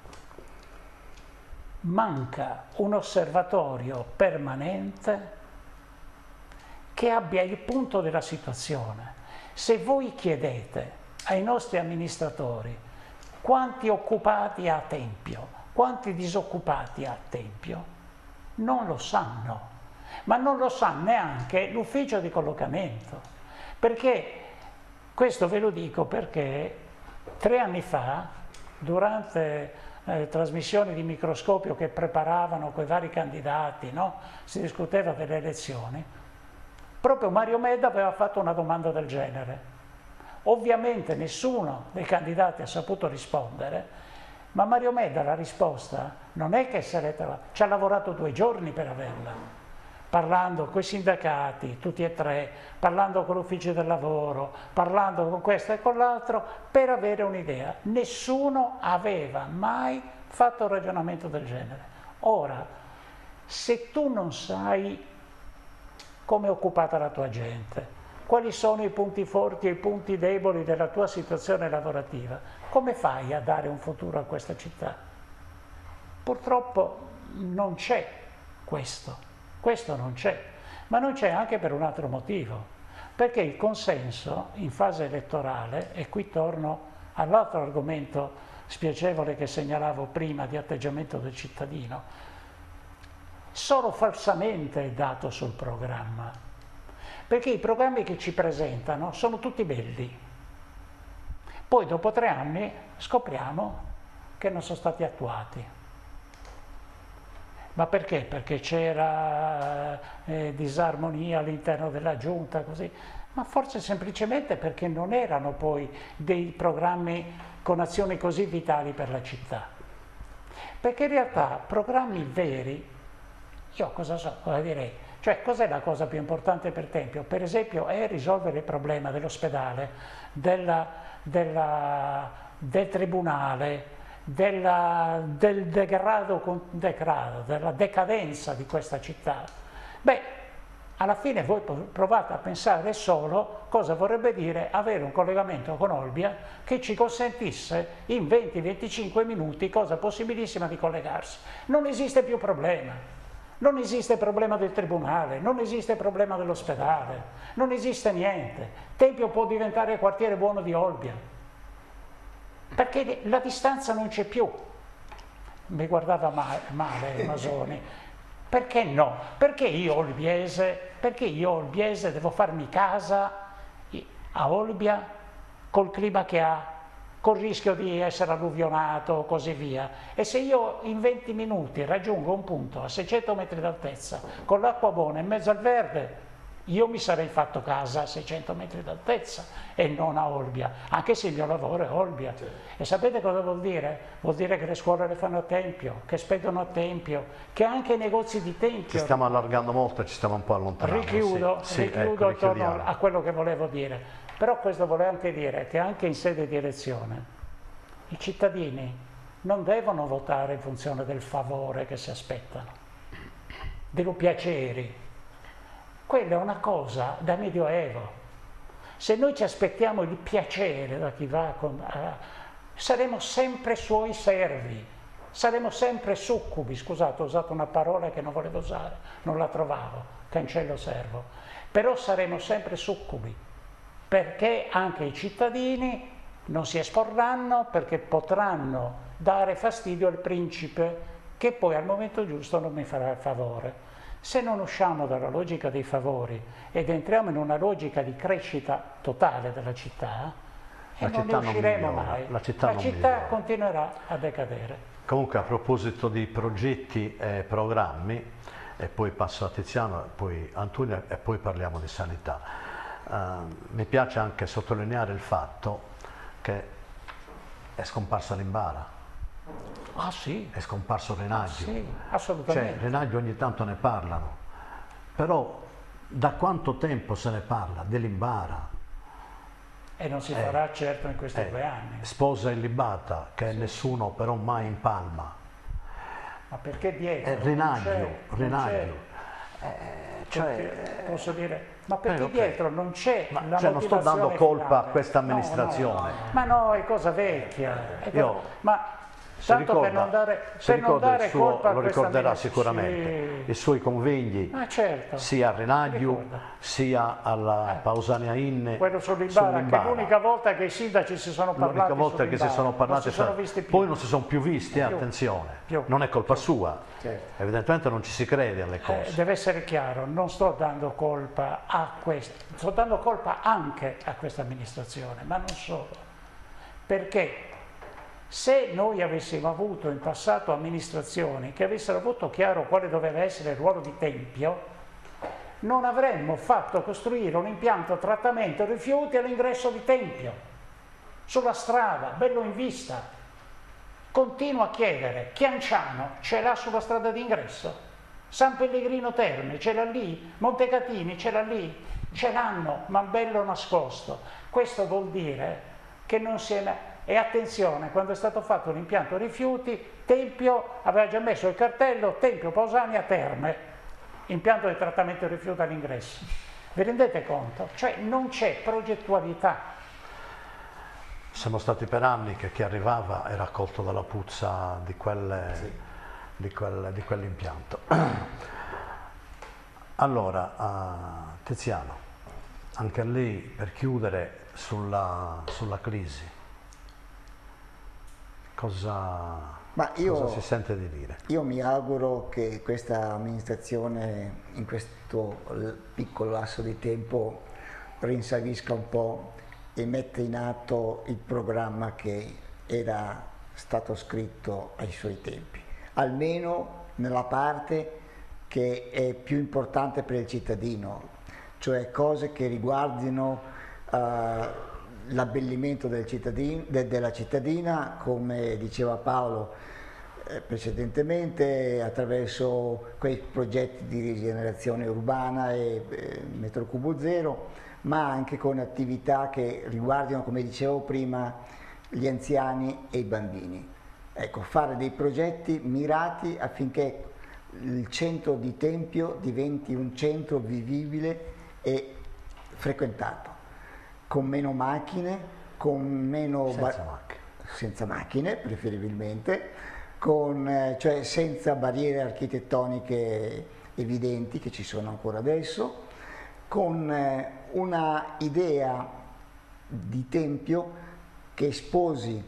Manca un osservatorio permanente che abbia il punto della situazione. Se voi chiedete ai nostri amministratori quanti occupati ha Tempio, quanti disoccupati ha Tempio, non lo sanno, ma non lo sa neanche l'ufficio di collocamento, perché, questo ve lo dico perché 3 anni fa, durante trasmissioni di Microscopio che preparavano quei vari candidati, no? Si discuteva delle elezioni, proprio Mario Medda aveva fatto una domanda del genere. Ovviamente nessuno dei candidati ha saputo rispondere, ma Mario Medda la risposta non è che ci ha lavorato 2 giorni per averla, parlando con i sindacati, tutti e 3, parlando con l'ufficio del lavoro, parlando con questo e con l'altro, per avere un'idea. Nessuno aveva mai fatto un ragionamento del genere. Ora, se tu non sai come è occupata la tua gente, quali sono i punti forti e i punti deboli della tua situazione lavorativa. Come fai a dare un futuro a questa città? Purtroppo non c'è questo non c'è, ma non c'è anche per un altro motivo, perché il consenso in fase elettorale, e qui torno all'altro argomento spiacevole che segnalavo prima di atteggiamento del cittadino, solo falsamente è dato sul programma, perché i programmi che ci presentano sono tutti belli, poi dopo 3 anni scopriamo che non sono stati attuati. Ma perché? Perché c'era disarmonia all'interno della giunta, così? Ma forse semplicemente perché non erano poi dei programmi con azioni così vitali per la città. Perché in realtà programmi veri, io cosa direi? Cioè, cos'è la cosa più importante per Tempio? Per esempio è risolvere il problema dell'ospedale, del tribunale, del degrado, della decadenza di questa città. Beh, alla fine voi provate a pensare solo cosa vorrebbe dire avere un collegamento con Olbia che ci consentisse in 20-25 minuti, cosa possibilissima, di collegarsi. Non esiste più problema. Non esiste problema del tribunale, non esiste problema dell'ospedale, non esiste niente. Tempio può diventare il quartiere buono di Olbia, perché la distanza non c'è più. Mi guardava male Masoni. Perché no? Perché io olbiese devo farmi casa a Olbia col clima che ha, col rischio di essere alluvionato, così via. E se io in 20 minuti raggiungo un punto a 600 metri d'altezza, con l'acqua buona in mezzo al verde, io mi sarei fatto casa a 600 metri d'altezza e non a Olbia, anche se il mio lavoro è Olbia. E sapete cosa vuol dire? Vuol dire che le scuole le fanno a Tempio, che spedano a Tempio, che anche i negozi di Tempio... Ci stiamo allargando molto e ci stiamo un po' allontanando. Richiudo ecco, attorno a quello che volevo dire. Però questo vuole anche dire che anche in sede di elezione i cittadini non devono votare in funzione del favore che si aspettano, dei piaceri. Quella è una cosa da medioevo. Se noi ci aspettiamo il piacere da chi va saremo sempre suoi servi, saremo sempre succubi. Scusate, ho usato una parola che non volevo usare, non la trovavo, cancello servo. Però saremo sempre succubi, perché anche i cittadini non si esporranno, perché potranno dare fastidio al principe, che poi al momento giusto non mi farà il favore. Se non usciamo dalla logica dei favori ed entriamo in una logica di crescita totale della città, non ne usciremo mai. La città continuerà a decadere. Comunque, a proposito di progetti e programmi, e poi passo a Tiziano, poi Antonio e poi parliamo di sanità, mi piace anche sottolineare il fatto che è scomparsa l'Imbara. Ah sì? È scomparso Renaggio. Sì, assolutamente. Cioè, Renaggio ogni tanto ne parlano, però da quanto tempo se ne parla dell'Imbara? E non si farà certo in questi 2 anni. Sposa illibata, che sì. Nessuno però mai in palma. Ma perché dietro? Renaggio. Posso dire, ma perché dietro non c'è la motivazione? Non sto dando colpa finale. a questa amministrazione. No. Ma no, è cosa vecchia. Ma tanto per non dare colpa a lo ricorderà sicuramente, sì. I suoi convegni, certo. Sia a Renaggio sia alla Pausania Inne. Quello sull'Imbara, che è l'unica volta che i sindaci si sono parlati. L'unica volta che si sono parlati, poi non si sono più visti, attenzione, non è colpa sua, certo. Evidentemente non ci si crede alle cose. Deve essere chiaro, non sto dando colpa a questo, sto dando colpa anche a questa amministrazione, ma non solo, perché se noi avessimo avuto in passato amministrazioni che avessero avuto chiaro quale doveva essere il ruolo di Tempio, non avremmo fatto costruire un impianto trattamento rifiuti all'ingresso di Tempio, sulla strada, bello in vista. Continuo a chiedere, Chianciano ce l'ha sulla strada d'ingresso? San Pellegrino Terme ce l'ha lì? Montecatini ce l'ha lì? Ce l'hanno, ma bello nascosto. Questo vuol dire che non si è... E attenzione, quando è stato fatto l'impianto rifiuti, Tempio aveva già messo il cartello Tempio Pausania Terme, impianto di trattamento rifiuti all'ingresso. Vi rendete conto? Cioè non c'è progettualità. Siamo stati per anni che chi arrivava era accolto dalla puzza di quell'impianto. Allora, Tiziano, anche lì per chiudere sulla crisi, cosa si sente di dire? Io mi auguro che questa amministrazione in questo piccolo lasso di tempo rinsavisca un po' e metta in atto il programma che era stato scritto ai suoi tempi, almeno nella parte che è più importante per il cittadino, cioè cose che riguardino l'abbellimento del della cittadina, come diceva Paolo precedentemente, attraverso quei progetti di rigenerazione urbana e metro cubo zero, ma anche con attività che riguardino, come dicevo prima, gli anziani e i bambini. Ecco, fare dei progetti mirati affinché il centro di Tempio diventi un centro vivibile e frequentato, con meno macchine, con meno senza macchine preferibilmente, cioè senza barriere architettoniche evidenti che ci sono ancora adesso, con una idea di Tempio che sposi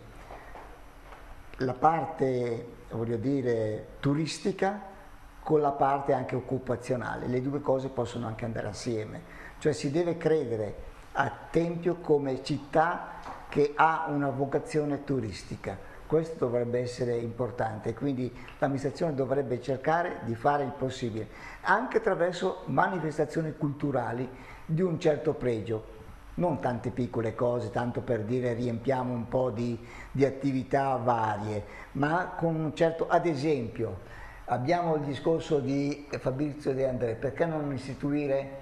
la parte, voglio dire, turistica con la parte anche occupazionale. Le due cose possono anche andare assieme, cioè si deve credere a Tempio come città che ha una vocazione turistica. Questo dovrebbe essere importante, quindi l'amministrazione dovrebbe cercare di fare il possibile, anche attraverso manifestazioni culturali di un certo pregio, non tante piccole cose, tanto per dire riempiamo un po' di attività varie, ma con un certo, ad esempio, abbiamo il discorso di Fabrizio De André, perché non istituire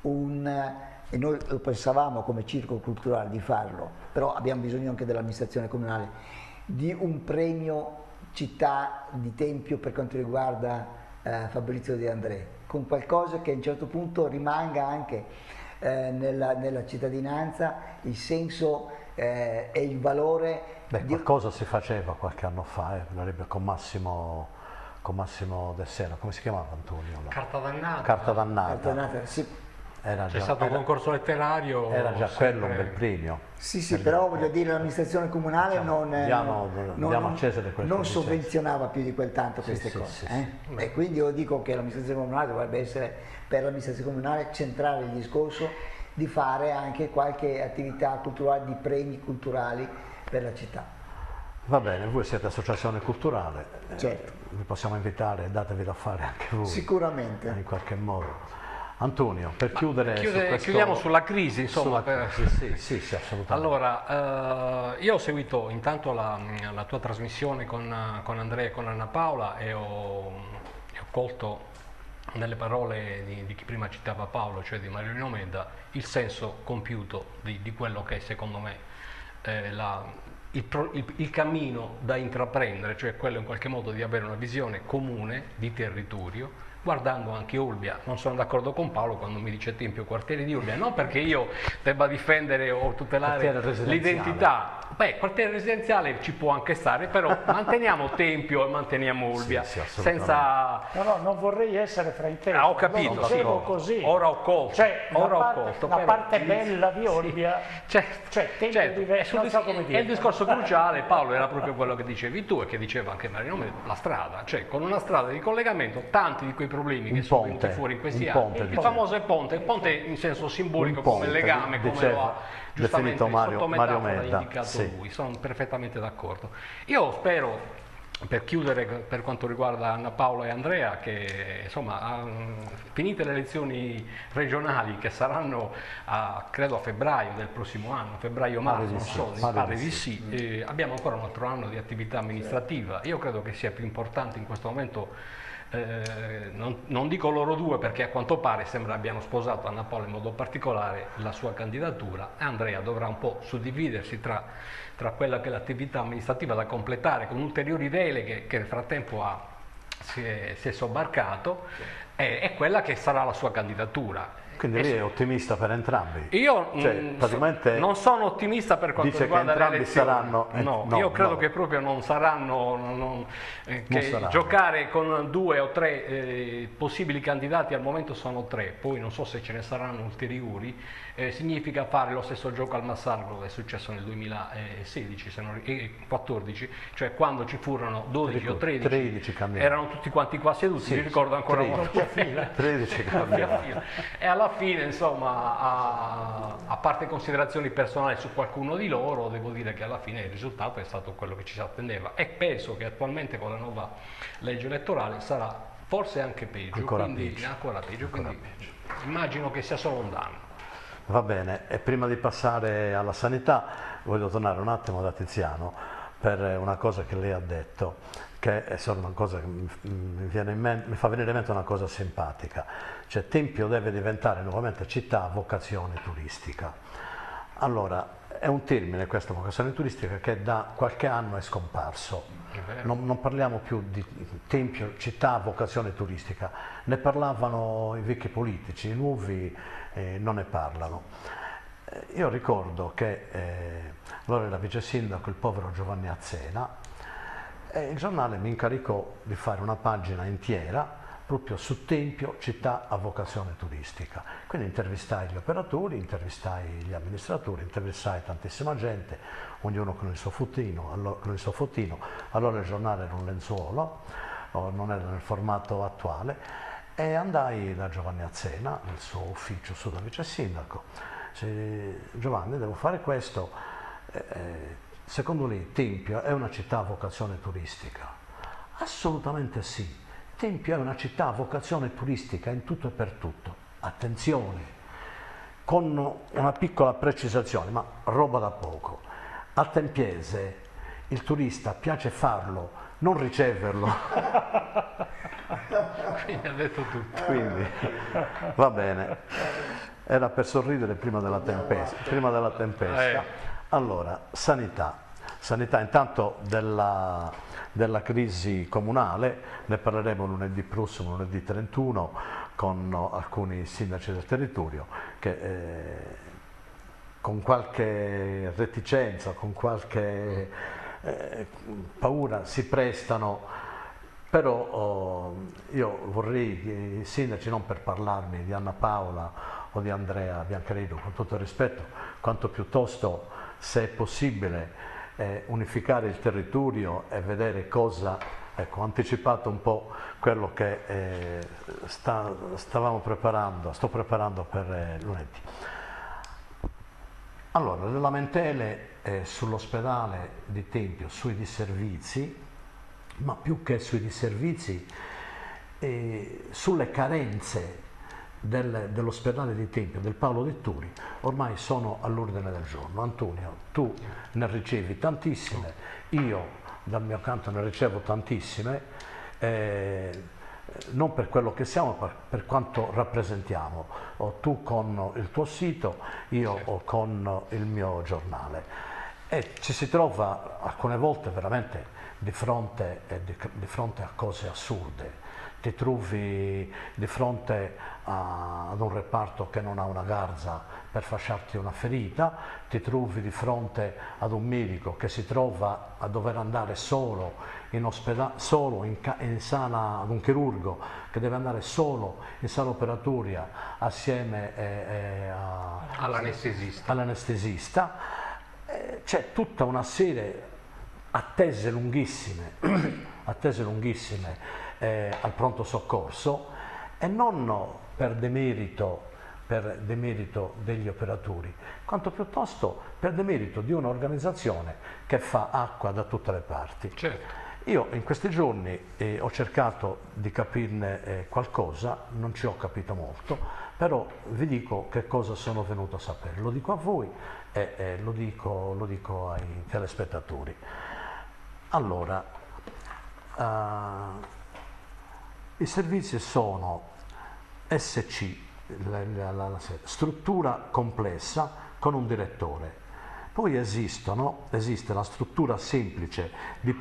e noi lo pensavamo come circolo culturale di farlo, però abbiamo bisogno anche dell'amministrazione comunale, di un premio città di Tempio per quanto riguarda Fabrizio De André, con qualcosa che a un certo punto rimanga anche nella cittadinanza il senso e il valore. Qualcosa si faceva qualche anno fa, con Massimo Del Seno, come si chiamava Antonio? Carta dannata. Carta dannata. Sì. C'è stato un concorso letterario. Era già quello un bel premio. Sì, però voglio dire, l'amministrazione comunale non sovvenzionava più di quel tanto queste cose. Sì. E quindi io dico che l'amministrazione comunale dovrebbe essere, per l'amministrazione comunale, centrale il discorso di fare anche qualche attività culturale, di premi culturali per la città. Va bene, voi siete associazione culturale, certo. Vi possiamo invitare, datevi da fare anche voi. Sicuramente. In qualche modo. Antonio, per chiudere chiudiamo sulla crisi, insomma. Sì, assolutamente. Allora, io ho seguito intanto la tua trasmissione con Andrea e con Anna Paola e ho colto nelle parole di chi prima citava Paolo, cioè di Mario Nomeda, il senso compiuto di quello che secondo me il cammino da intraprendere, cioè quello in qualche modo di avere una visione comune di territorio, guardando anche Olbia. Non sono d'accordo con Paolo quando mi dice Tempio quartiere di Olbia, non perché io debba difendere o tutelare l'identità. Quartiere residenziale ci può anche stare, però manteniamo Tempio e manteniamo Olbia. Senza... No, non vorrei essere frainteso. Ho capito, così. Ora ho colto. Cioè, la parte bella di Olbia, Tempio diverso, non so come dire. E il discorso cruciale, Paolo, era proprio quello che dicevi tu e che diceva anche Mario Nome, la strada. Cioè, con una strada di collegamento, tanti di quei problemi che sono venuti fuori in questi anni. Il famoso ponte in senso simbolico, come legame, come lo ha giustamente Mario Meda, indicato lui. Sono perfettamente d'accordo. Io spero, per chiudere per quanto riguarda Anna Paola e Andrea, che insomma finite le elezioni regionali che saranno credo a febbraio del prossimo anno, febbraio-marzo, non so, mi pare di sì, abbiamo ancora un altro anno di attività amministrativa. Io credo che sia più importante in questo momento, non dico loro due perché a quanto pare sembra abbiano sposato Anna Paola in modo particolare la sua candidatura, e Andrea dovrà un po' suddividersi tra quella che è l'attività amministrativa da completare con ulteriori deleghe che nel frattempo si è sobbarcato, e quella che sarà la sua candidatura. Quindi lei è ottimista per entrambi? Io praticamente non sono ottimista per quanto riguarda le elezioni. Saranno, no, io credo che proprio non saranno, giocare con 2 o 3 possibili candidati, al momento sono 3, poi non so se ce ne saranno ulteriori, significa fare lo stesso gioco al Massardo che è successo nel 2016, 14, cioè quando ci furono 12 o 13 candidati. Erano tutti quanti qua seduti, mi ricordo ancora una doppia fila. 13 candidati. E alla fine, insomma, a parte considerazioni personali su qualcuno di loro, devo dire che alla fine il risultato è stato quello che ci si attendeva e penso che attualmente con la nuova legge elettorale sarà forse anche peggio, ancora peggio. Immagino che sia solo un danno. Va bene, e prima di passare alla sanità voglio tornare un attimo da Tiziano per una cosa che lei ha detto, che è solo una cosa che mi fa venire in mente una cosa simpatica, cioè Tempio deve diventare nuovamente città a vocazione turistica. Allora, è un termine questa vocazione turistica che da qualche anno è scomparso. Non parliamo più di Tempio, città a vocazione turistica, ne parlavano i vecchi politici, i nuovi non ne parlano. Io ricordo che allora era vice sindaco il povero Giovanni Azzena e il giornale mi incaricò di fare una pagina intera proprio su Tempio, città a vocazione turistica. Quindi intervistai gli operatori, intervistai gli amministratori, intervistai tantissima gente, ognuno con il suo fotino. Allora il giornale era un lenzuolo, non era nel formato attuale, e andai da Giovanni Azzena nel suo ufficio su da vice sindaco. Giovanni, devo fare questo, secondo lei Tempio è una città a vocazione turistica? Assolutamente sì. Tempio è una città a vocazione turistica in tutto e per tutto. Attenzione, con una piccola precisazione, ma roba da poco. A Tempiese il turista piace farlo, non riceverlo. Quindi ha detto tutto. Quindi, va bene. Era per sorridere prima della tempesta. Allora, sanità. Sanità, intanto della crisi comunale ne parleremo lunedì prossimo, lunedì 31, con alcuni sindaci del territorio che con qualche reticenza, con qualche paura si prestano, però io vorrei i sindaci, non per parlarmi di Anna Paola o di Andrea Biancarino, con tutto il rispetto, quanto piuttosto, se è possibile, unificare il territorio e vedere cosa, ecco, ho anticipato un po' quello che sto preparando per lunedì. Allora, le lamentele sull'ospedale di Tempio, sui disservizi, ma più che sui disservizi, sulle carenze dell'ospedale di Tempio, del Paolo di Turi, ormai sono all'ordine del giorno. Antonio, tu ne ricevi tantissime, io dal mio canto ne ricevo tantissime, non per quello che siamo, ma per quanto rappresentiamo, o tu con il tuo sito, io o con il mio giornale. E ci si trova alcune volte veramente di fronte a cose assurde. Ti trovi di fronte ad un reparto che non ha una garza per fasciarti una ferita, ti trovi di fronte ad un medico che si trova a dover andare solo in ospedale, solo in sala, ad un chirurgo che deve andare solo in sala operatoria assieme all'anestesista. C'è tutta una serie attese lunghissime al pronto soccorso, e non per demerito degli operatori, quanto piuttosto per demerito di un'organizzazione che fa acqua da tutte le parti. Certo. Io in questi giorni ho cercato di capirne qualcosa, non ci ho capito molto, però vi dico che cosa sono venuto a sapere, lo dico a voi e lo dico ai telespettatori. Allora, i servizi sono SC, struttura complessa con un direttore. Poi esiste la struttura semplice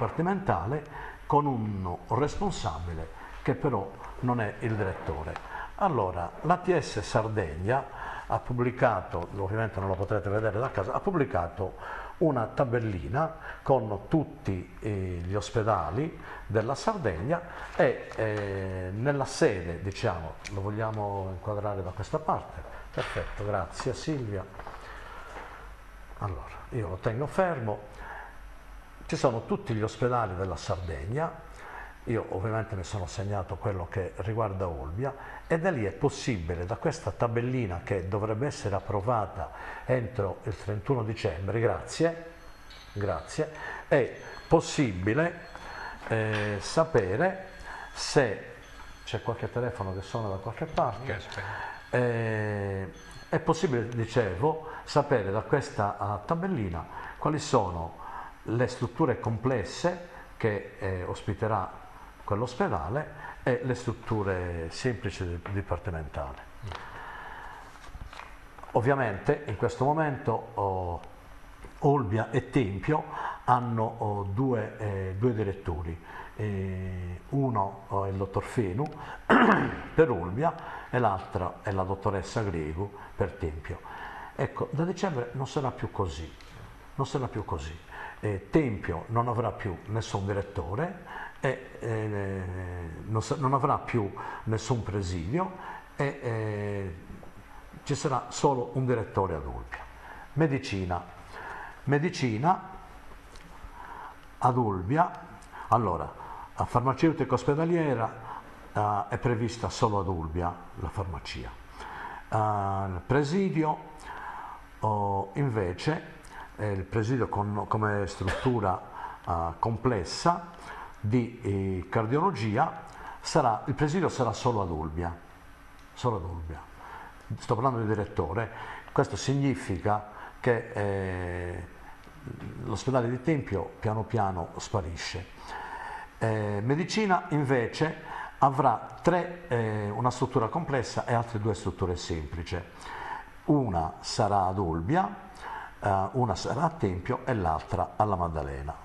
dipartimentale con un responsabile che però non è il direttore. Allora, l'ATS Sardegna ha pubblicato, ovviamente non lo potrete vedere da casa, ha pubblicato una tabellina con tutti gli ospedali della Sardegna e nella sede, diciamo, lo vogliamo inquadrare da questa parte? Perfetto, grazie Silvia. Allora, io lo tengo fermo. Ci sono tutti gli ospedali della Sardegna. Io ovviamente mi sono segnato quello che riguarda Olbia e da lì è possibile, da questa tabellina che dovrebbe essere approvata entro il 31 dicembre, grazie, è possibile sapere se c'è qualche telefono che suona da qualche parte. È possibile, dicevo, sapere da questa tabellina quali sono le strutture complesse che ospiterà quell'ospedale e le strutture semplici dipartimentali. Ovviamente in questo momento Olbia e Tempio hanno due direttori, uno è il dottor Fenu per Olbia e l'altra è la dottoressa Gregu per Tempio. Ecco, da dicembre non sarà più così, Tempio non avrà più nessun direttore e non avrà più nessun presidio e ci sarà solo un direttore ad Olbia. Medicina ad Olbia, allora, la farmaceutica ospedaliera è prevista solo ad Olbia, la farmacia. Il presidio invece, il presidio come struttura complessa di cardiologia, il presidio sarà solo ad Olbia. Sto parlando di direttore. Questo significa che l'ospedale di Tempio piano piano sparisce. Medicina invece avrà una struttura complessa e altre due strutture semplici. Una sarà ad Olbia, una sarà a Tempio e l'altra alla Maddalena.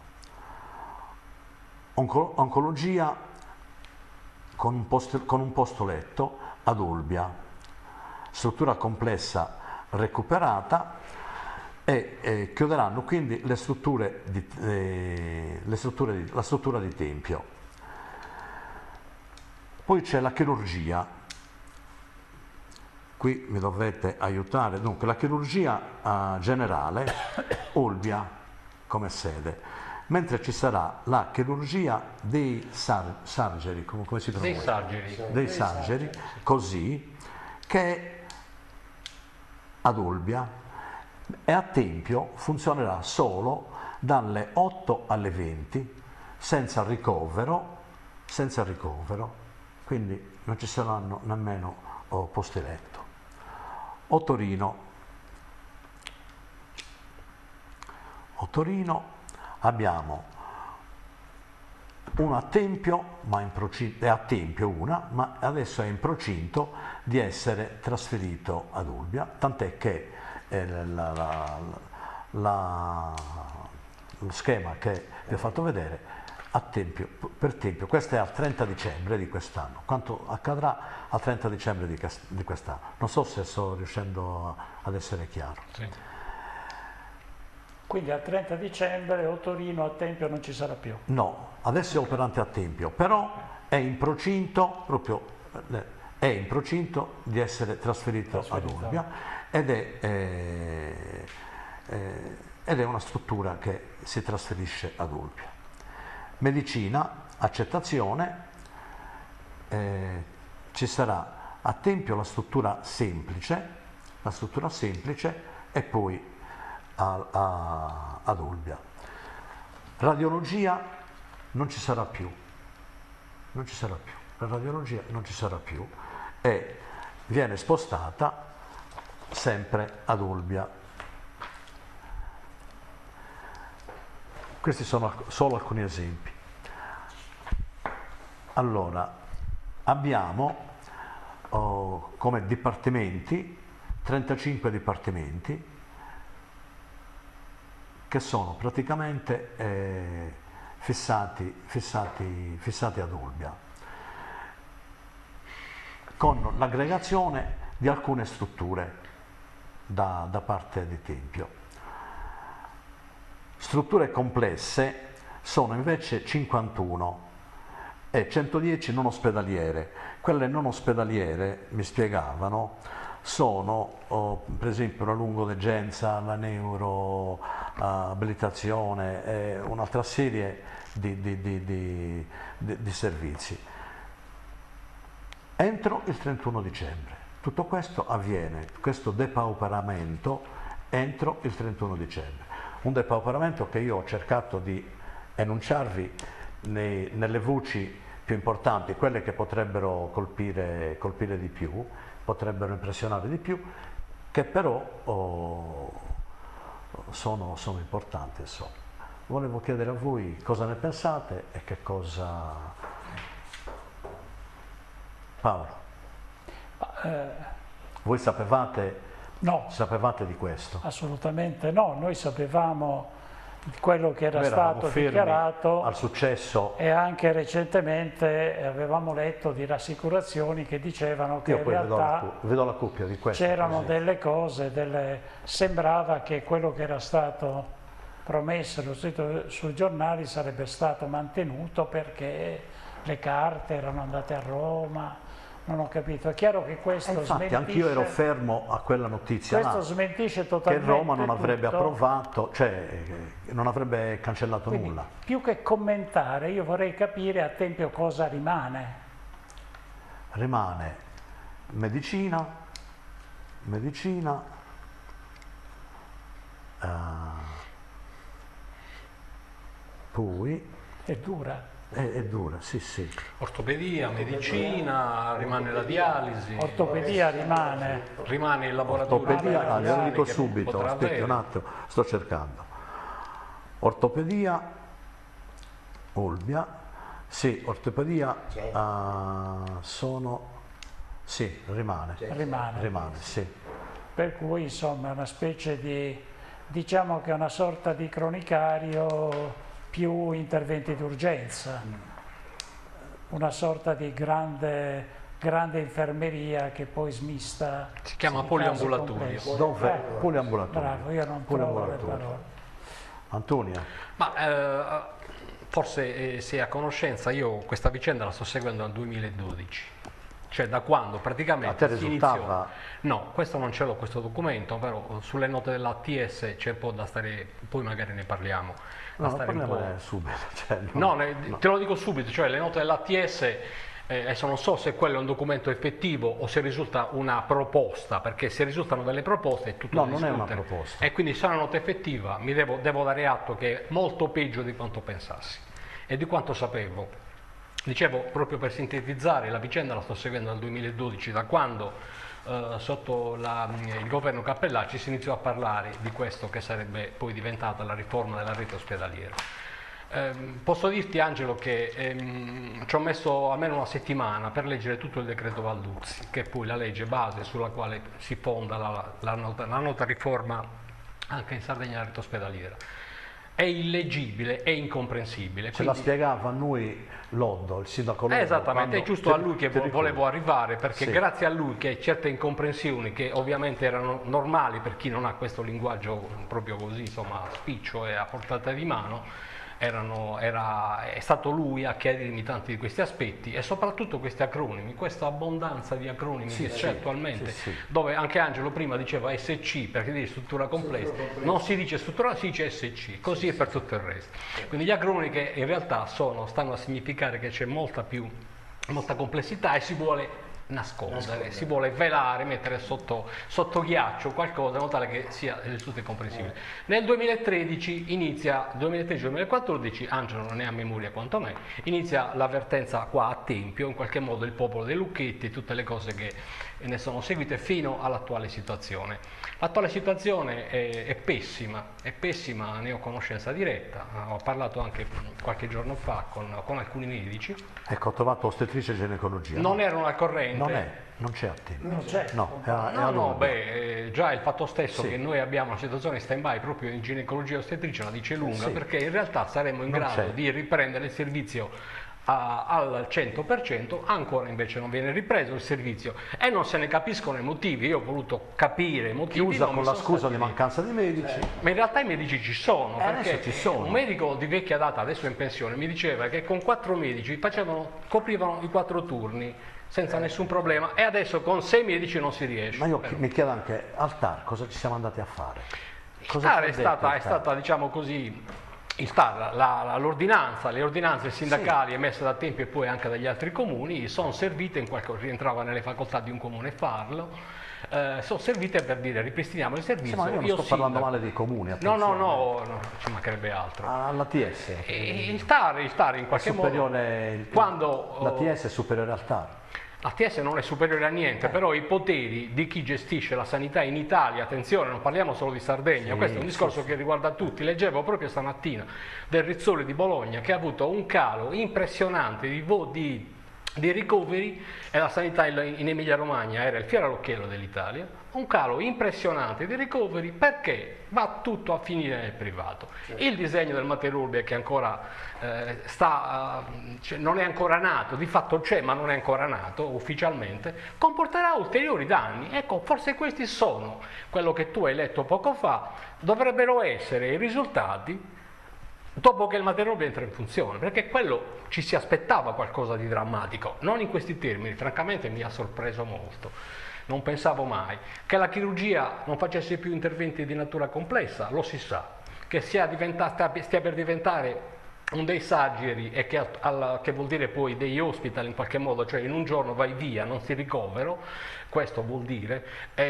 Oncologia con un posto letto ad Olbia, struttura complessa recuperata e chiuderanno quindi la struttura di Tempio. Poi c'è la chirurgia, qui mi dovete aiutare, dunque la chirurgia generale, Olbia come sede. Mentre ci sarà la chirurgia dei sargeri, come si pronuncia? Dei sargeri, così, che è ad Olbia e a Tempio funzionerà solo dalle 8 alle 20, senza ricovero, quindi non ci saranno nemmeno posti letto. A Torino abbiamo una a Tempio, è a Tempio una, ma adesso è in procinto di essere trasferito ad Olbia, tant'è che lo schema che vi ho fatto vedere per Tempio, questo è al 30 dicembre di quest'anno. Quanto accadrà al 30 dicembre di quest'anno? Non so se sto riuscendo ad essere chiaro. Sì. Quindi al 30 dicembre o Torino a Tempio non ci sarà più? No, adesso è operante a Tempio, però è in procinto di essere trasferito ad Olbia ed è una struttura che si trasferisce ad Olbia. Medicina, accettazione, ci sarà a Tempio la struttura semplice e poi ad Olbia. Radiologia non ci sarà più, la radiologia non ci sarà più e viene spostata sempre ad Olbia. Questi sono solo alcuni esempi. Allora, abbiamo come dipartimenti 35 dipartimenti che sono praticamente fissati ad Olbia. con l'aggregazione di alcune strutture da parte di Tempio. Strutture complesse sono invece 51 e 110 non ospedaliere. Quelle non ospedaliere, mi spiegavano, sono per esempio la lungodegenza, la neuroabilitazione e un'altra serie di servizi. Entro il 31 dicembre. Tutto questo avviene, questo depauperamento, entro il 31 dicembre. Un depauperamento che io ho cercato di enunciarvi nelle voci più importanti, quelle che potrebbero colpire di più, potrebbero impressionare di più, che però sono importanti. Insomma. Volevo chiedere a voi cosa ne pensate e che cosa... Paolo, voi sapevate, No, sapevate di questo? assolutamente no, noi sapevamo quello che era Eravamo stato fermi dichiarato al successo. e anche recentemente avevamo letto di rassicurazioni che dicevano che Io in poi realtà vedo la coppia di questo. c'erano così. delle cose, sembrava che quello che era stato promesso e scritto sui giornali sarebbe stato mantenuto perché le carte erano andate a Roma. Non ho capito, è chiaro che questo Infatti anch'io ero fermo a quella notizia questo là, smentisce che totalmente Roma non avrebbe tutto. approvato, cioè non avrebbe cancellato Quindi, nulla. più che commentare, io vorrei capire a Tempio cosa rimane. Rimane medicina, poi È dura. è dura, sì sì. Ortopedia, medicina, rimane la dialisi, Ortopedia rimane. rimane il laboratorio. Ortopedia, glielo dico che subito, potrà aspetti avere. un attimo, sto cercando. Ortopedia, Olbia, sì, ortopedia sì, rimane, sì. Per cui insomma è una specie di, diciamo che è una sorta di cronicario più interventi d'urgenza, una sorta di grande infermeria che poi smista. Si chiama in poliambulatorio. casi complessi. Dove? Poliambulatorio. Bravo, io non trovo le parole. Antonia? Ma forse sei a conoscenza, io questa vicenda la sto seguendo dal 2012, cioè da quando praticamente A te si risultava? No, questo non ce l'ho questo documento, però sulle note dell'ATS c'è un po' da stare, poi magari ne parliamo. No, parliamone subito. Cioè, No, te lo dico subito, cioè le note dell'ATS, adesso non so se quello è un documento effettivo o se risulta una proposta, perché se risultano delle proposte è tutto No, da non è una discutere. proposta. E quindi se è una nota effettiva mi devo dare atto che è molto peggio di quanto pensassi e di quanto sapevo. Dicevo, proprio per sintetizzare, la vicenda la sto seguendo dal 2012, da quando sotto il governo Cappellacci si iniziò a parlare di questo che sarebbe poi diventata la riforma della rete ospedaliera. Posso dirti, Angelo, che ci ho messo almeno una settimana per leggere tutto il decreto Valduzzi, che è poi la legge base sulla quale si fonda la nota riforma anche in Sardegna della rete ospedaliera. È illeggibile, è incomprensibile. Ce la spiegava a noi Loddo, il sindaco Loddo. Esattamente, è giusto a lui che volevo arrivare, perché Sì. grazie a lui che certe incomprensioni che ovviamente erano normali per chi non ha questo linguaggio proprio così, insomma, spiccio e a portata di mano, è stato lui a chiarirmi tanti di questi aspetti e soprattutto questi acronimi, questa abbondanza di acronimi che c'è attualmente, dove anche Angelo prima diceva SC perché dice struttura complessa, non si dice struttura, si dice SC, così è per tutto il resto. Quindi gli acronimi che in realtà stanno a significare che c'è molta complessità e si vuole nascondere, si vuole velare, mettere sotto ghiaccio qualcosa in modo tale che sia del tutto incomprensibile. Nel 2013-2014, Angelo non è a memoria quanto me, inizia l'avvertenza qua a Tempio, in qualche modo il popolo dei Lucchetti e tutte le cose che ne sono seguite fino all'attuale situazione. L'attuale situazione è pessima, ne ho conoscenza diretta, ho parlato anche qualche giorno fa con alcuni medici. Ecco, ho trovato ostetrice e ginecologia. Non erano al corrente. Non c'è a Tempio. Non c'è. No, è a Roma. Già il fatto stesso Sì. che noi abbiamo una situazione in stand-by proprio in ginecologia e ostetricia la dice lunga, Sì. perché in realtà saremmo in Non grado c'è. di riprendere il servizio al 100%, ancora invece non viene ripreso il servizio e non se ne capiscono i motivi. Io ho voluto capire i motivi. Chiusa con la scusa di mancanza di medici. Ma in realtà i medici ci sono, perché ci sono. Un medico di vecchia data, adesso in pensione, mi diceva che con 4 medici coprivano i 4 turni senza nessun problema, e adesso con 6 medici non si riesce. Ma io mi chiedo anche, al TAR cosa ci siamo andati a fare? Il TAR è stata, diciamo così, il TAR, l'ordinanza, le ordinanze sindacali emesse da tempi e poi anche dagli altri comuni sono servite, rientrava nelle facoltà di un comune farlo, sono servite per dire ripristiniamo il servizio. Sì, ma io non sto parlando male dei comuni, no, ci mancherebbe altro. All'ATS? Il TAR in qualche modo, quando l'ATS è superiore al TAR? L'ATS non è superiore a niente, però i poteri di chi gestisce la sanità in Italia, attenzione, non parliamo solo di Sardegna, questo è un discorso che riguarda tutti. Leggevo proprio stamattina del Rizzoli di Bologna che ha avuto un calo impressionante di ricoveri, e la sanità in Emilia Romagna era il fiore all'occhiello dell'Italia, un calo impressionante di ricoveri perché va tutto a finire nel privato. Il disegno del Mater Urbia, che ancora non è ancora nato, di fatto c'è ma non è ancora nato ufficialmente, comporterà ulteriori danni. Ecco, forse questi sono quello che tu hai letto poco fa, dovrebbero essere i risultati dopo che il Mater Urbia entra in funzione, perché quello ci si aspettava qualcosa di drammatico, non in questi termini, francamente mi ha sorpreso molto. Non pensavo mai che la chirurgia non facesse più interventi di natura complessa, lo si sa, che stia per diventare un dei surgery, e che vuol dire poi degli hospital in qualche modo, cioè in un giorno vai via, non si ricovero, questo vuol dire,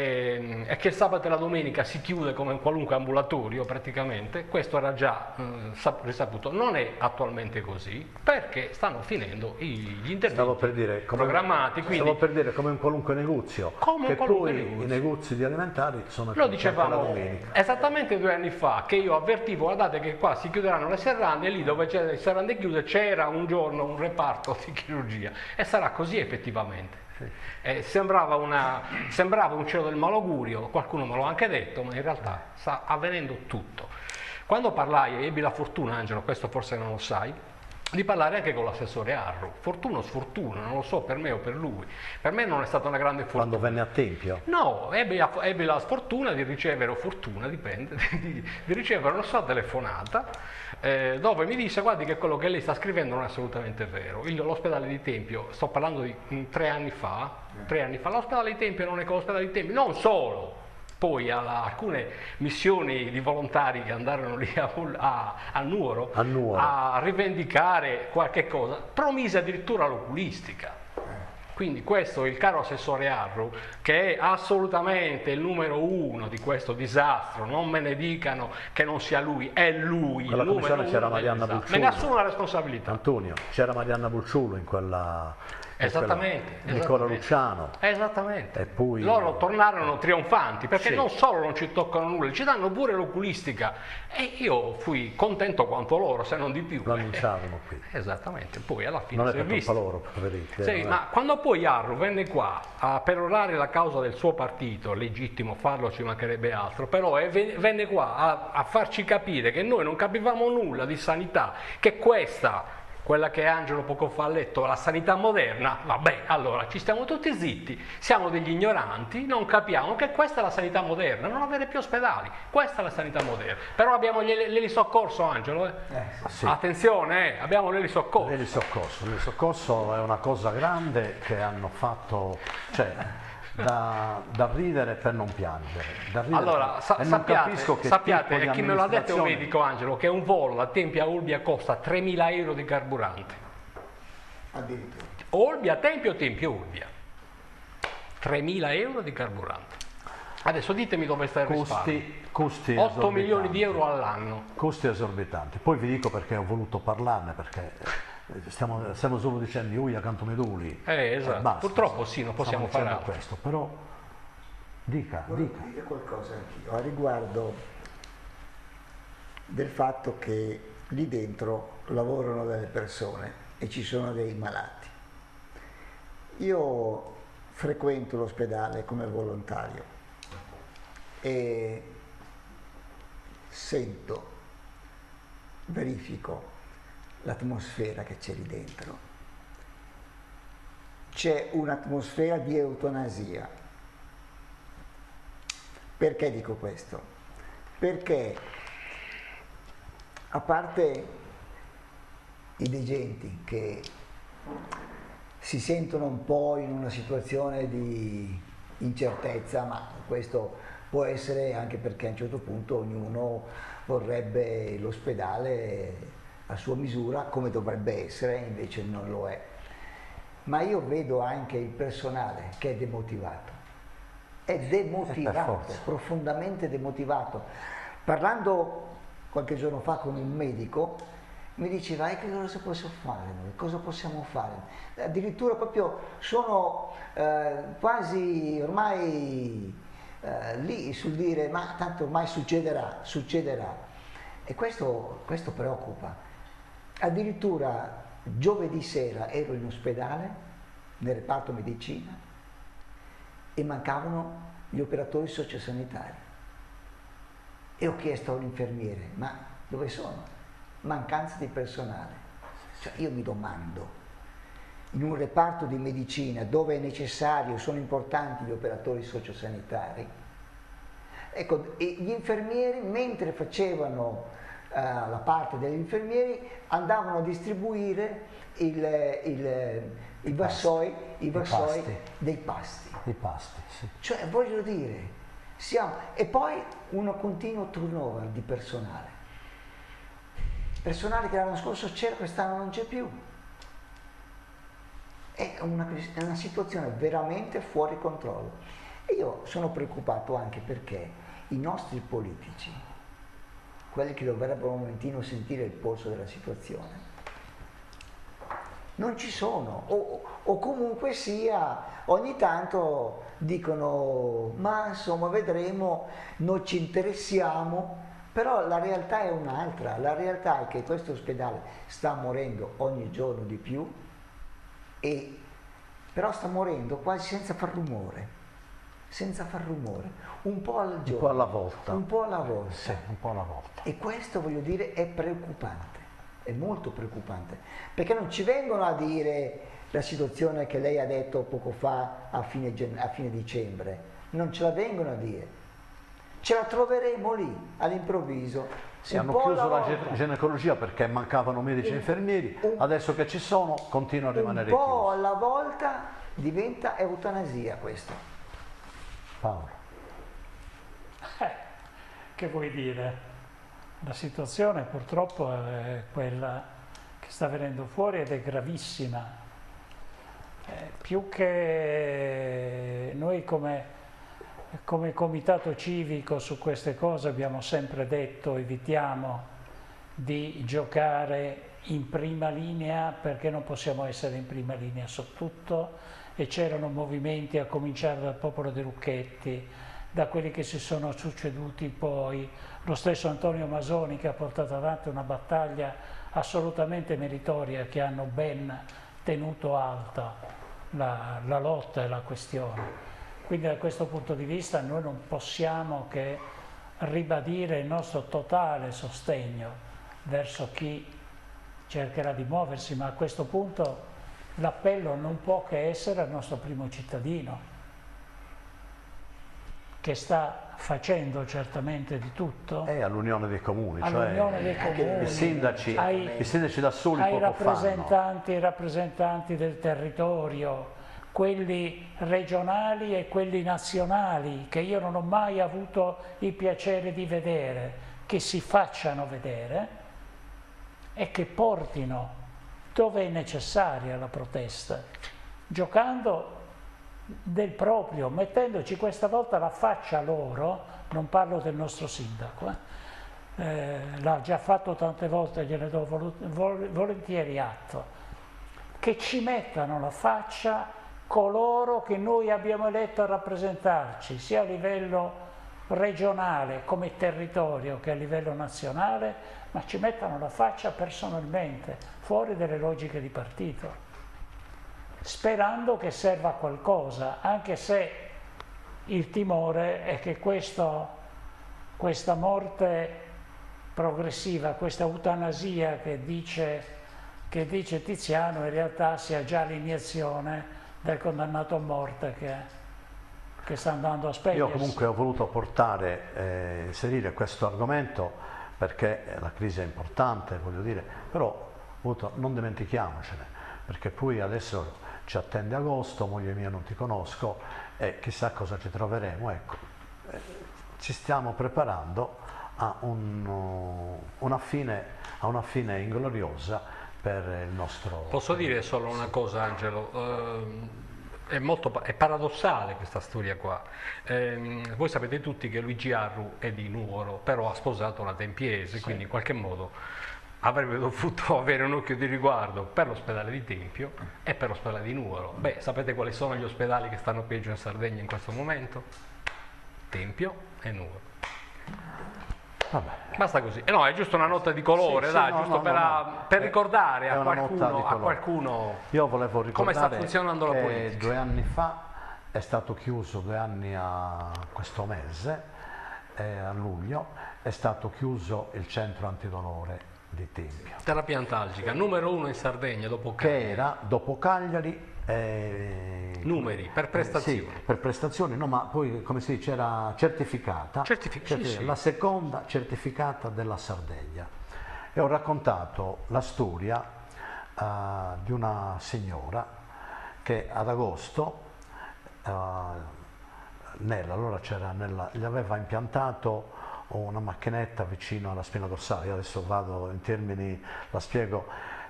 e che il sabato e la domenica si chiude come in qualunque ambulatorio praticamente. Questo era già risaputo, non è attualmente così, perché stanno finendo gli interventi programmati. Stavo per dire come in qualunque negozio, che poi i negozi di alimentari sono lo dicevamo esattamente 2 anni fa, che io avvertivo, guardate che qua si chiuderanno le serrande, e lì dove c'erano le serrande chiuse c'era un giorno un reparto di chirurgia, e sarà così effettivamente. Sembrava un cielo del malaugurio, qualcuno me l'ha anche detto, ma in realtà sta avvenendo tutto. Quando parlai, ebbi la fortuna, Angelo, questo forse non lo sai, di parlare anche con l'assessore Arru. Fortuna o sfortuna, non lo so, per me o per lui. Per me non è stata una grande fortuna. Quando venne a Tempio? No, ebbi la sfortuna di ricevere, o fortuna, dipende, di ricevere una sua telefonata dove mi disse: guardi che quello che lei sta scrivendo non è assolutamente vero. L'ospedale di Tempio, sto parlando di 3 anni fa, l'ospedale di Tempio non è che l'ospedale di Tempio, non solo. Poi alcune missioni di volontari che andarono lì a Nuoro a rivendicare qualche cosa, promise addirittura l'oculistica. Quindi questo, il caro assessore Arru, che è assolutamente il numero 1 di questo disastro, non me ne dicano che non sia lui, è lui. Nella commissione c'era Marianna Bulciulu. Me ne assumo la responsabilità. Antonio, c'era Marianna Bulciulu in quella... Esattamente. Nicola Luciano. Esattamente. E poi... Loro tornarono trionfanti, perché non solo non ci toccano nulla, ci danno pure l'oculistica, e io fui contento quanto loro, se non di più. Lo annunciavano qui. Esattamente, poi alla fine non è per colpa loro, poveretti. Sì, ma quando poi Arru venne qua a perorare la causa del suo partito, legittimo farlo, ci mancherebbe altro, però venne qua a farci capire che noi non capivamo nulla di sanità, che quella che Angelo poco fa ha letto, la sanità moderna, vabbè, allora ci stiamo tutti zitti, siamo degli ignoranti, non capiamo che questa è la sanità moderna, non avere più ospedali, questa è la sanità moderna. Però abbiamo l'elisoccorso, Angelo, sì. Attenzione, abbiamo l'elisoccorso. L'elisoccorso è una cosa grande che hanno fatto, cioè, da ridere per non piangere. Allora, sappiate, e chi me l'ha detto è un medico, Angelo, che un volo da Tempio a Olbia costa 3.000 euro di carburante. Addirittura. Olbia, Tempio, Olbia. 3.000 euro di carburante. Adesso ditemi dove sta il risparmio. Costi 8 milioni di euro all'anno. Costi esorbitanti. Poi vi dico perché ho voluto parlarne, perché stiamo solo dicendo ui a Cantomeduli. Esatto. Basta. Purtroppo sì, non possiamo fare altro. Questo, però dica. Dire qualcosa anch'io a riguardo del fatto che lì dentro lavorano delle persone e ci sono dei malati. Io frequento l'ospedale come volontario e verifico l'atmosfera che c'è lì dentro c'è un'atmosfera di eutanasia. Perché dico questo? Perché a parte i degenti che si sentono un po' in una situazione di incertezza, ma questo può essere anche perché a un certo punto ognuno vorrebbe l'ospedale a sua misura, come dovrebbe essere, invece non lo è. Ma io vedo anche il personale che è demotivato, profondamente demotivato. Parlando qualche giorno fa con un medico, mi diceva: che cosa posso fare noi? Cosa possiamo fare? Addirittura proprio sono quasi ormai lì sul dire: ma tanto ormai succederà. E questo preoccupa. Addirittura giovedì sera ero in ospedale, nel reparto medicina, e mancavano gli operatori sociosanitari. E ho chiesto all'infermiere: ma dove sono? Mancanza di personale. Cioè, io mi domando, in un reparto di medicina dove è necessario, sono importanti gli operatori sociosanitari, ecco, e gli infermieri, mentre facevano la parte degli infermieri, andavano a distribuire i vassoi dei pasti. I pasti, sì. Cioè, voglio dire, e poi un continuo turnover di personale che l'anno scorso c'era, quest'anno non c'è più. È una situazione veramente fuori controllo. E io sono preoccupato anche perché i nostri politici, quelli che dovrebbero un momentino sentire il polso della situazione, non ci sono, o comunque sia, ogni tanto dicono: ma insomma vedremo, noi ci interessiamo. Però la realtà è un'altra. La realtà è che questo ospedale sta morendo ogni giorno di più, però sta morendo quasi senza far rumore, un po' al giorno, un po' alla volta. Sì, un po' alla volta. E questo, voglio dire, è preoccupante, è molto preoccupante, perché non ci vengono a dire la situazione che lei ha detto poco fa a fine dicembre, non ce la vengono a dire. Ce la troveremo lì all'improvviso. Sì, hanno chiuso la ginecologia perché mancavano medici e infermieri, adesso che ci sono continua a rimanere chiuso. Un po' alla volta diventa eutanasia questo. Paolo. Che vuoi dire? La situazione purtroppo è quella che sta venendo fuori ed è gravissima. Più che noi come comitato civico su queste cose abbiamo sempre detto: evitiamo di giocare in prima linea, perché non possiamo essere in prima linea su tutto, e c'erano movimenti, a cominciare dal popolo dei Lucchetti, da quelli che si sono succeduti poi, lo stesso Antonio Masoni, che ha portato avanti una battaglia assolutamente meritoria, che hanno ben tenuto alta la lotta e la questione. Quindi da questo punto di vista noi non possiamo che ribadire il nostro totale sostegno verso chi cercherà di muoversi, ma a questo punto l'appello non può che essere al nostro primo cittadino, che sta facendo certamente di tutto. È all'Unione dei Comuni, all'Unione dei Comuni, i sindaci da soli poco fanno. I rappresentanti del territorio, quelli regionali e quelli nazionali, che io non ho mai avuto il piacere di vedere, che si facciano vedere e che portino dove è necessaria la protesta, giocando del proprio, mettendoci questa volta la faccia loro. Non parlo del nostro sindaco, l'ha già fatto tante volte, gliene do volentieri atto, che ci mettano la faccia coloro che noi abbiamo eletto a rappresentarci, sia a livello regionale come territorio che a livello nazionale, ma ci mettano la faccia personalmente, fuori dalle logiche di partito, sperando che serva a qualcosa, anche se il timore è che questa morte progressiva, questa eutanasia che dice Tiziano, in realtà sia già l'iniezione del condannato a morte che sta andando a spegnersi. Io comunque ho voluto portare, inserire questo argomento perché la crisi è importante, voglio dire, però non dimentichiamocene, perché poi adesso ci attende agosto, moglie mia non ti conosco, e chissà cosa ci troveremo. Ecco, ci stiamo preparando a una fine ingloriosa per il nostro... Posso dire solo una cosa, Angelo? È paradossale questa storia qua. Voi sapete tutti che Luigi Arru è di Nuoro, però ha sposato una tempiese, sì. Quindi in qualche modo avrebbe dovuto avere un occhio di riguardo per l'ospedale di Tempio e per l'ospedale di Nuoro. Beh, sapete quali sono gli ospedali che stanno peggio in Sardegna in questo momento? Tempio e Nuoro. Vabbè. Basta così. No, è giusto una nota di colore, sì, dai, no, giusto per ricordare a qualcuno Io volevo ricordare come sta funzionando la politica. 2 anni fa è stato chiuso, 2 anni a questo mese, a luglio, è stato chiuso il centro antidolore di Tempio. Terapia antalgica, numero 1 in Sardegna dopo Cagliari. Che era dopo Cagliari. Numeri per prestazioni. Sì, per prestazioni, no, ma poi come si dice, era certificata, sì. La seconda certificata della Sardegna. E ho raccontato la storia di una signora che ad agosto allora gli aveva impiantato una macchinetta vicino alla spina dorsale. Io adesso vado in termini, la spiego,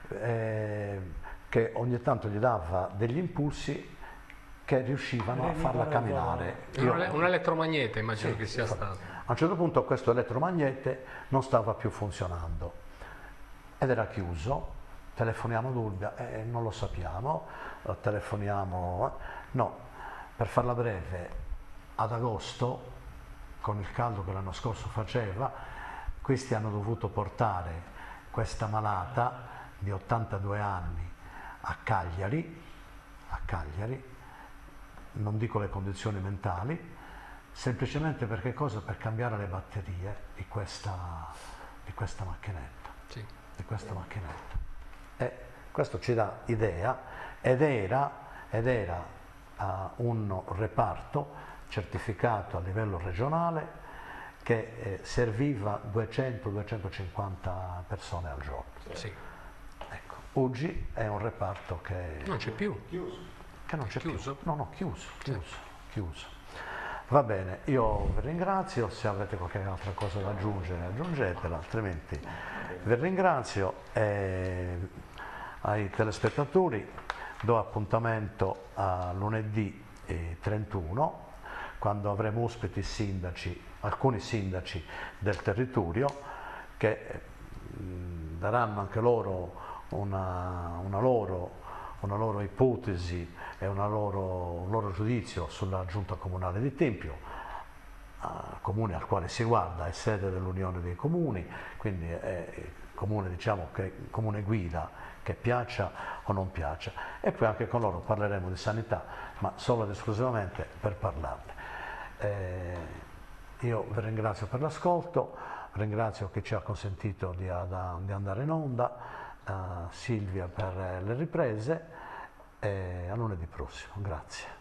che ogni tanto gli dava degli impulsi che riuscivano a farla camminare. Un elettromagnete, immagino, sì, che sia stato. A un certo punto questo elettromagnete non stava più funzionando ed era chiuso. Telefoniamo ad Urbia, non lo sappiamo, telefoniamo, no, per farla breve, ad agosto, con il caldo che l'anno scorso faceva, questi hanno dovuto portare questa malata di 82 anni a Cagliari, non dico le condizioni mentali, semplicemente perché cosa? Per cambiare le batterie di questa macchinetta. Sì. Di questa macchinetta. E questo ci dà idea, ed era un reparto certificato a livello regionale che serviva 200-250 persone al giorno. Sì. Oggi è un reparto che non c'è più. Che non c'è chiuso? Più. No, chiuso. Va bene, io vi ringrazio, se avete qualche altra cosa da aggiungere aggiungetela, altrimenti vi ringrazio. Ai telespettatori do appuntamento a lunedì 31, quando avremo ospiti alcuni sindaci del territorio che daranno anche loro una loro ipotesi e un loro giudizio sulla giunta comunale di Tempio, comune al quale si guarda, è sede dell'Unione dei Comuni, quindi è comune, diciamo, comune guida, che piaccia o non piaccia, e poi anche con loro parleremo di sanità, ma solo ed esclusivamente per parlarne. Io vi ringrazio per l'ascolto, ringrazio chi ci ha consentito di andare in onda, Silvia per le riprese, e a lunedì prossimo. Grazie.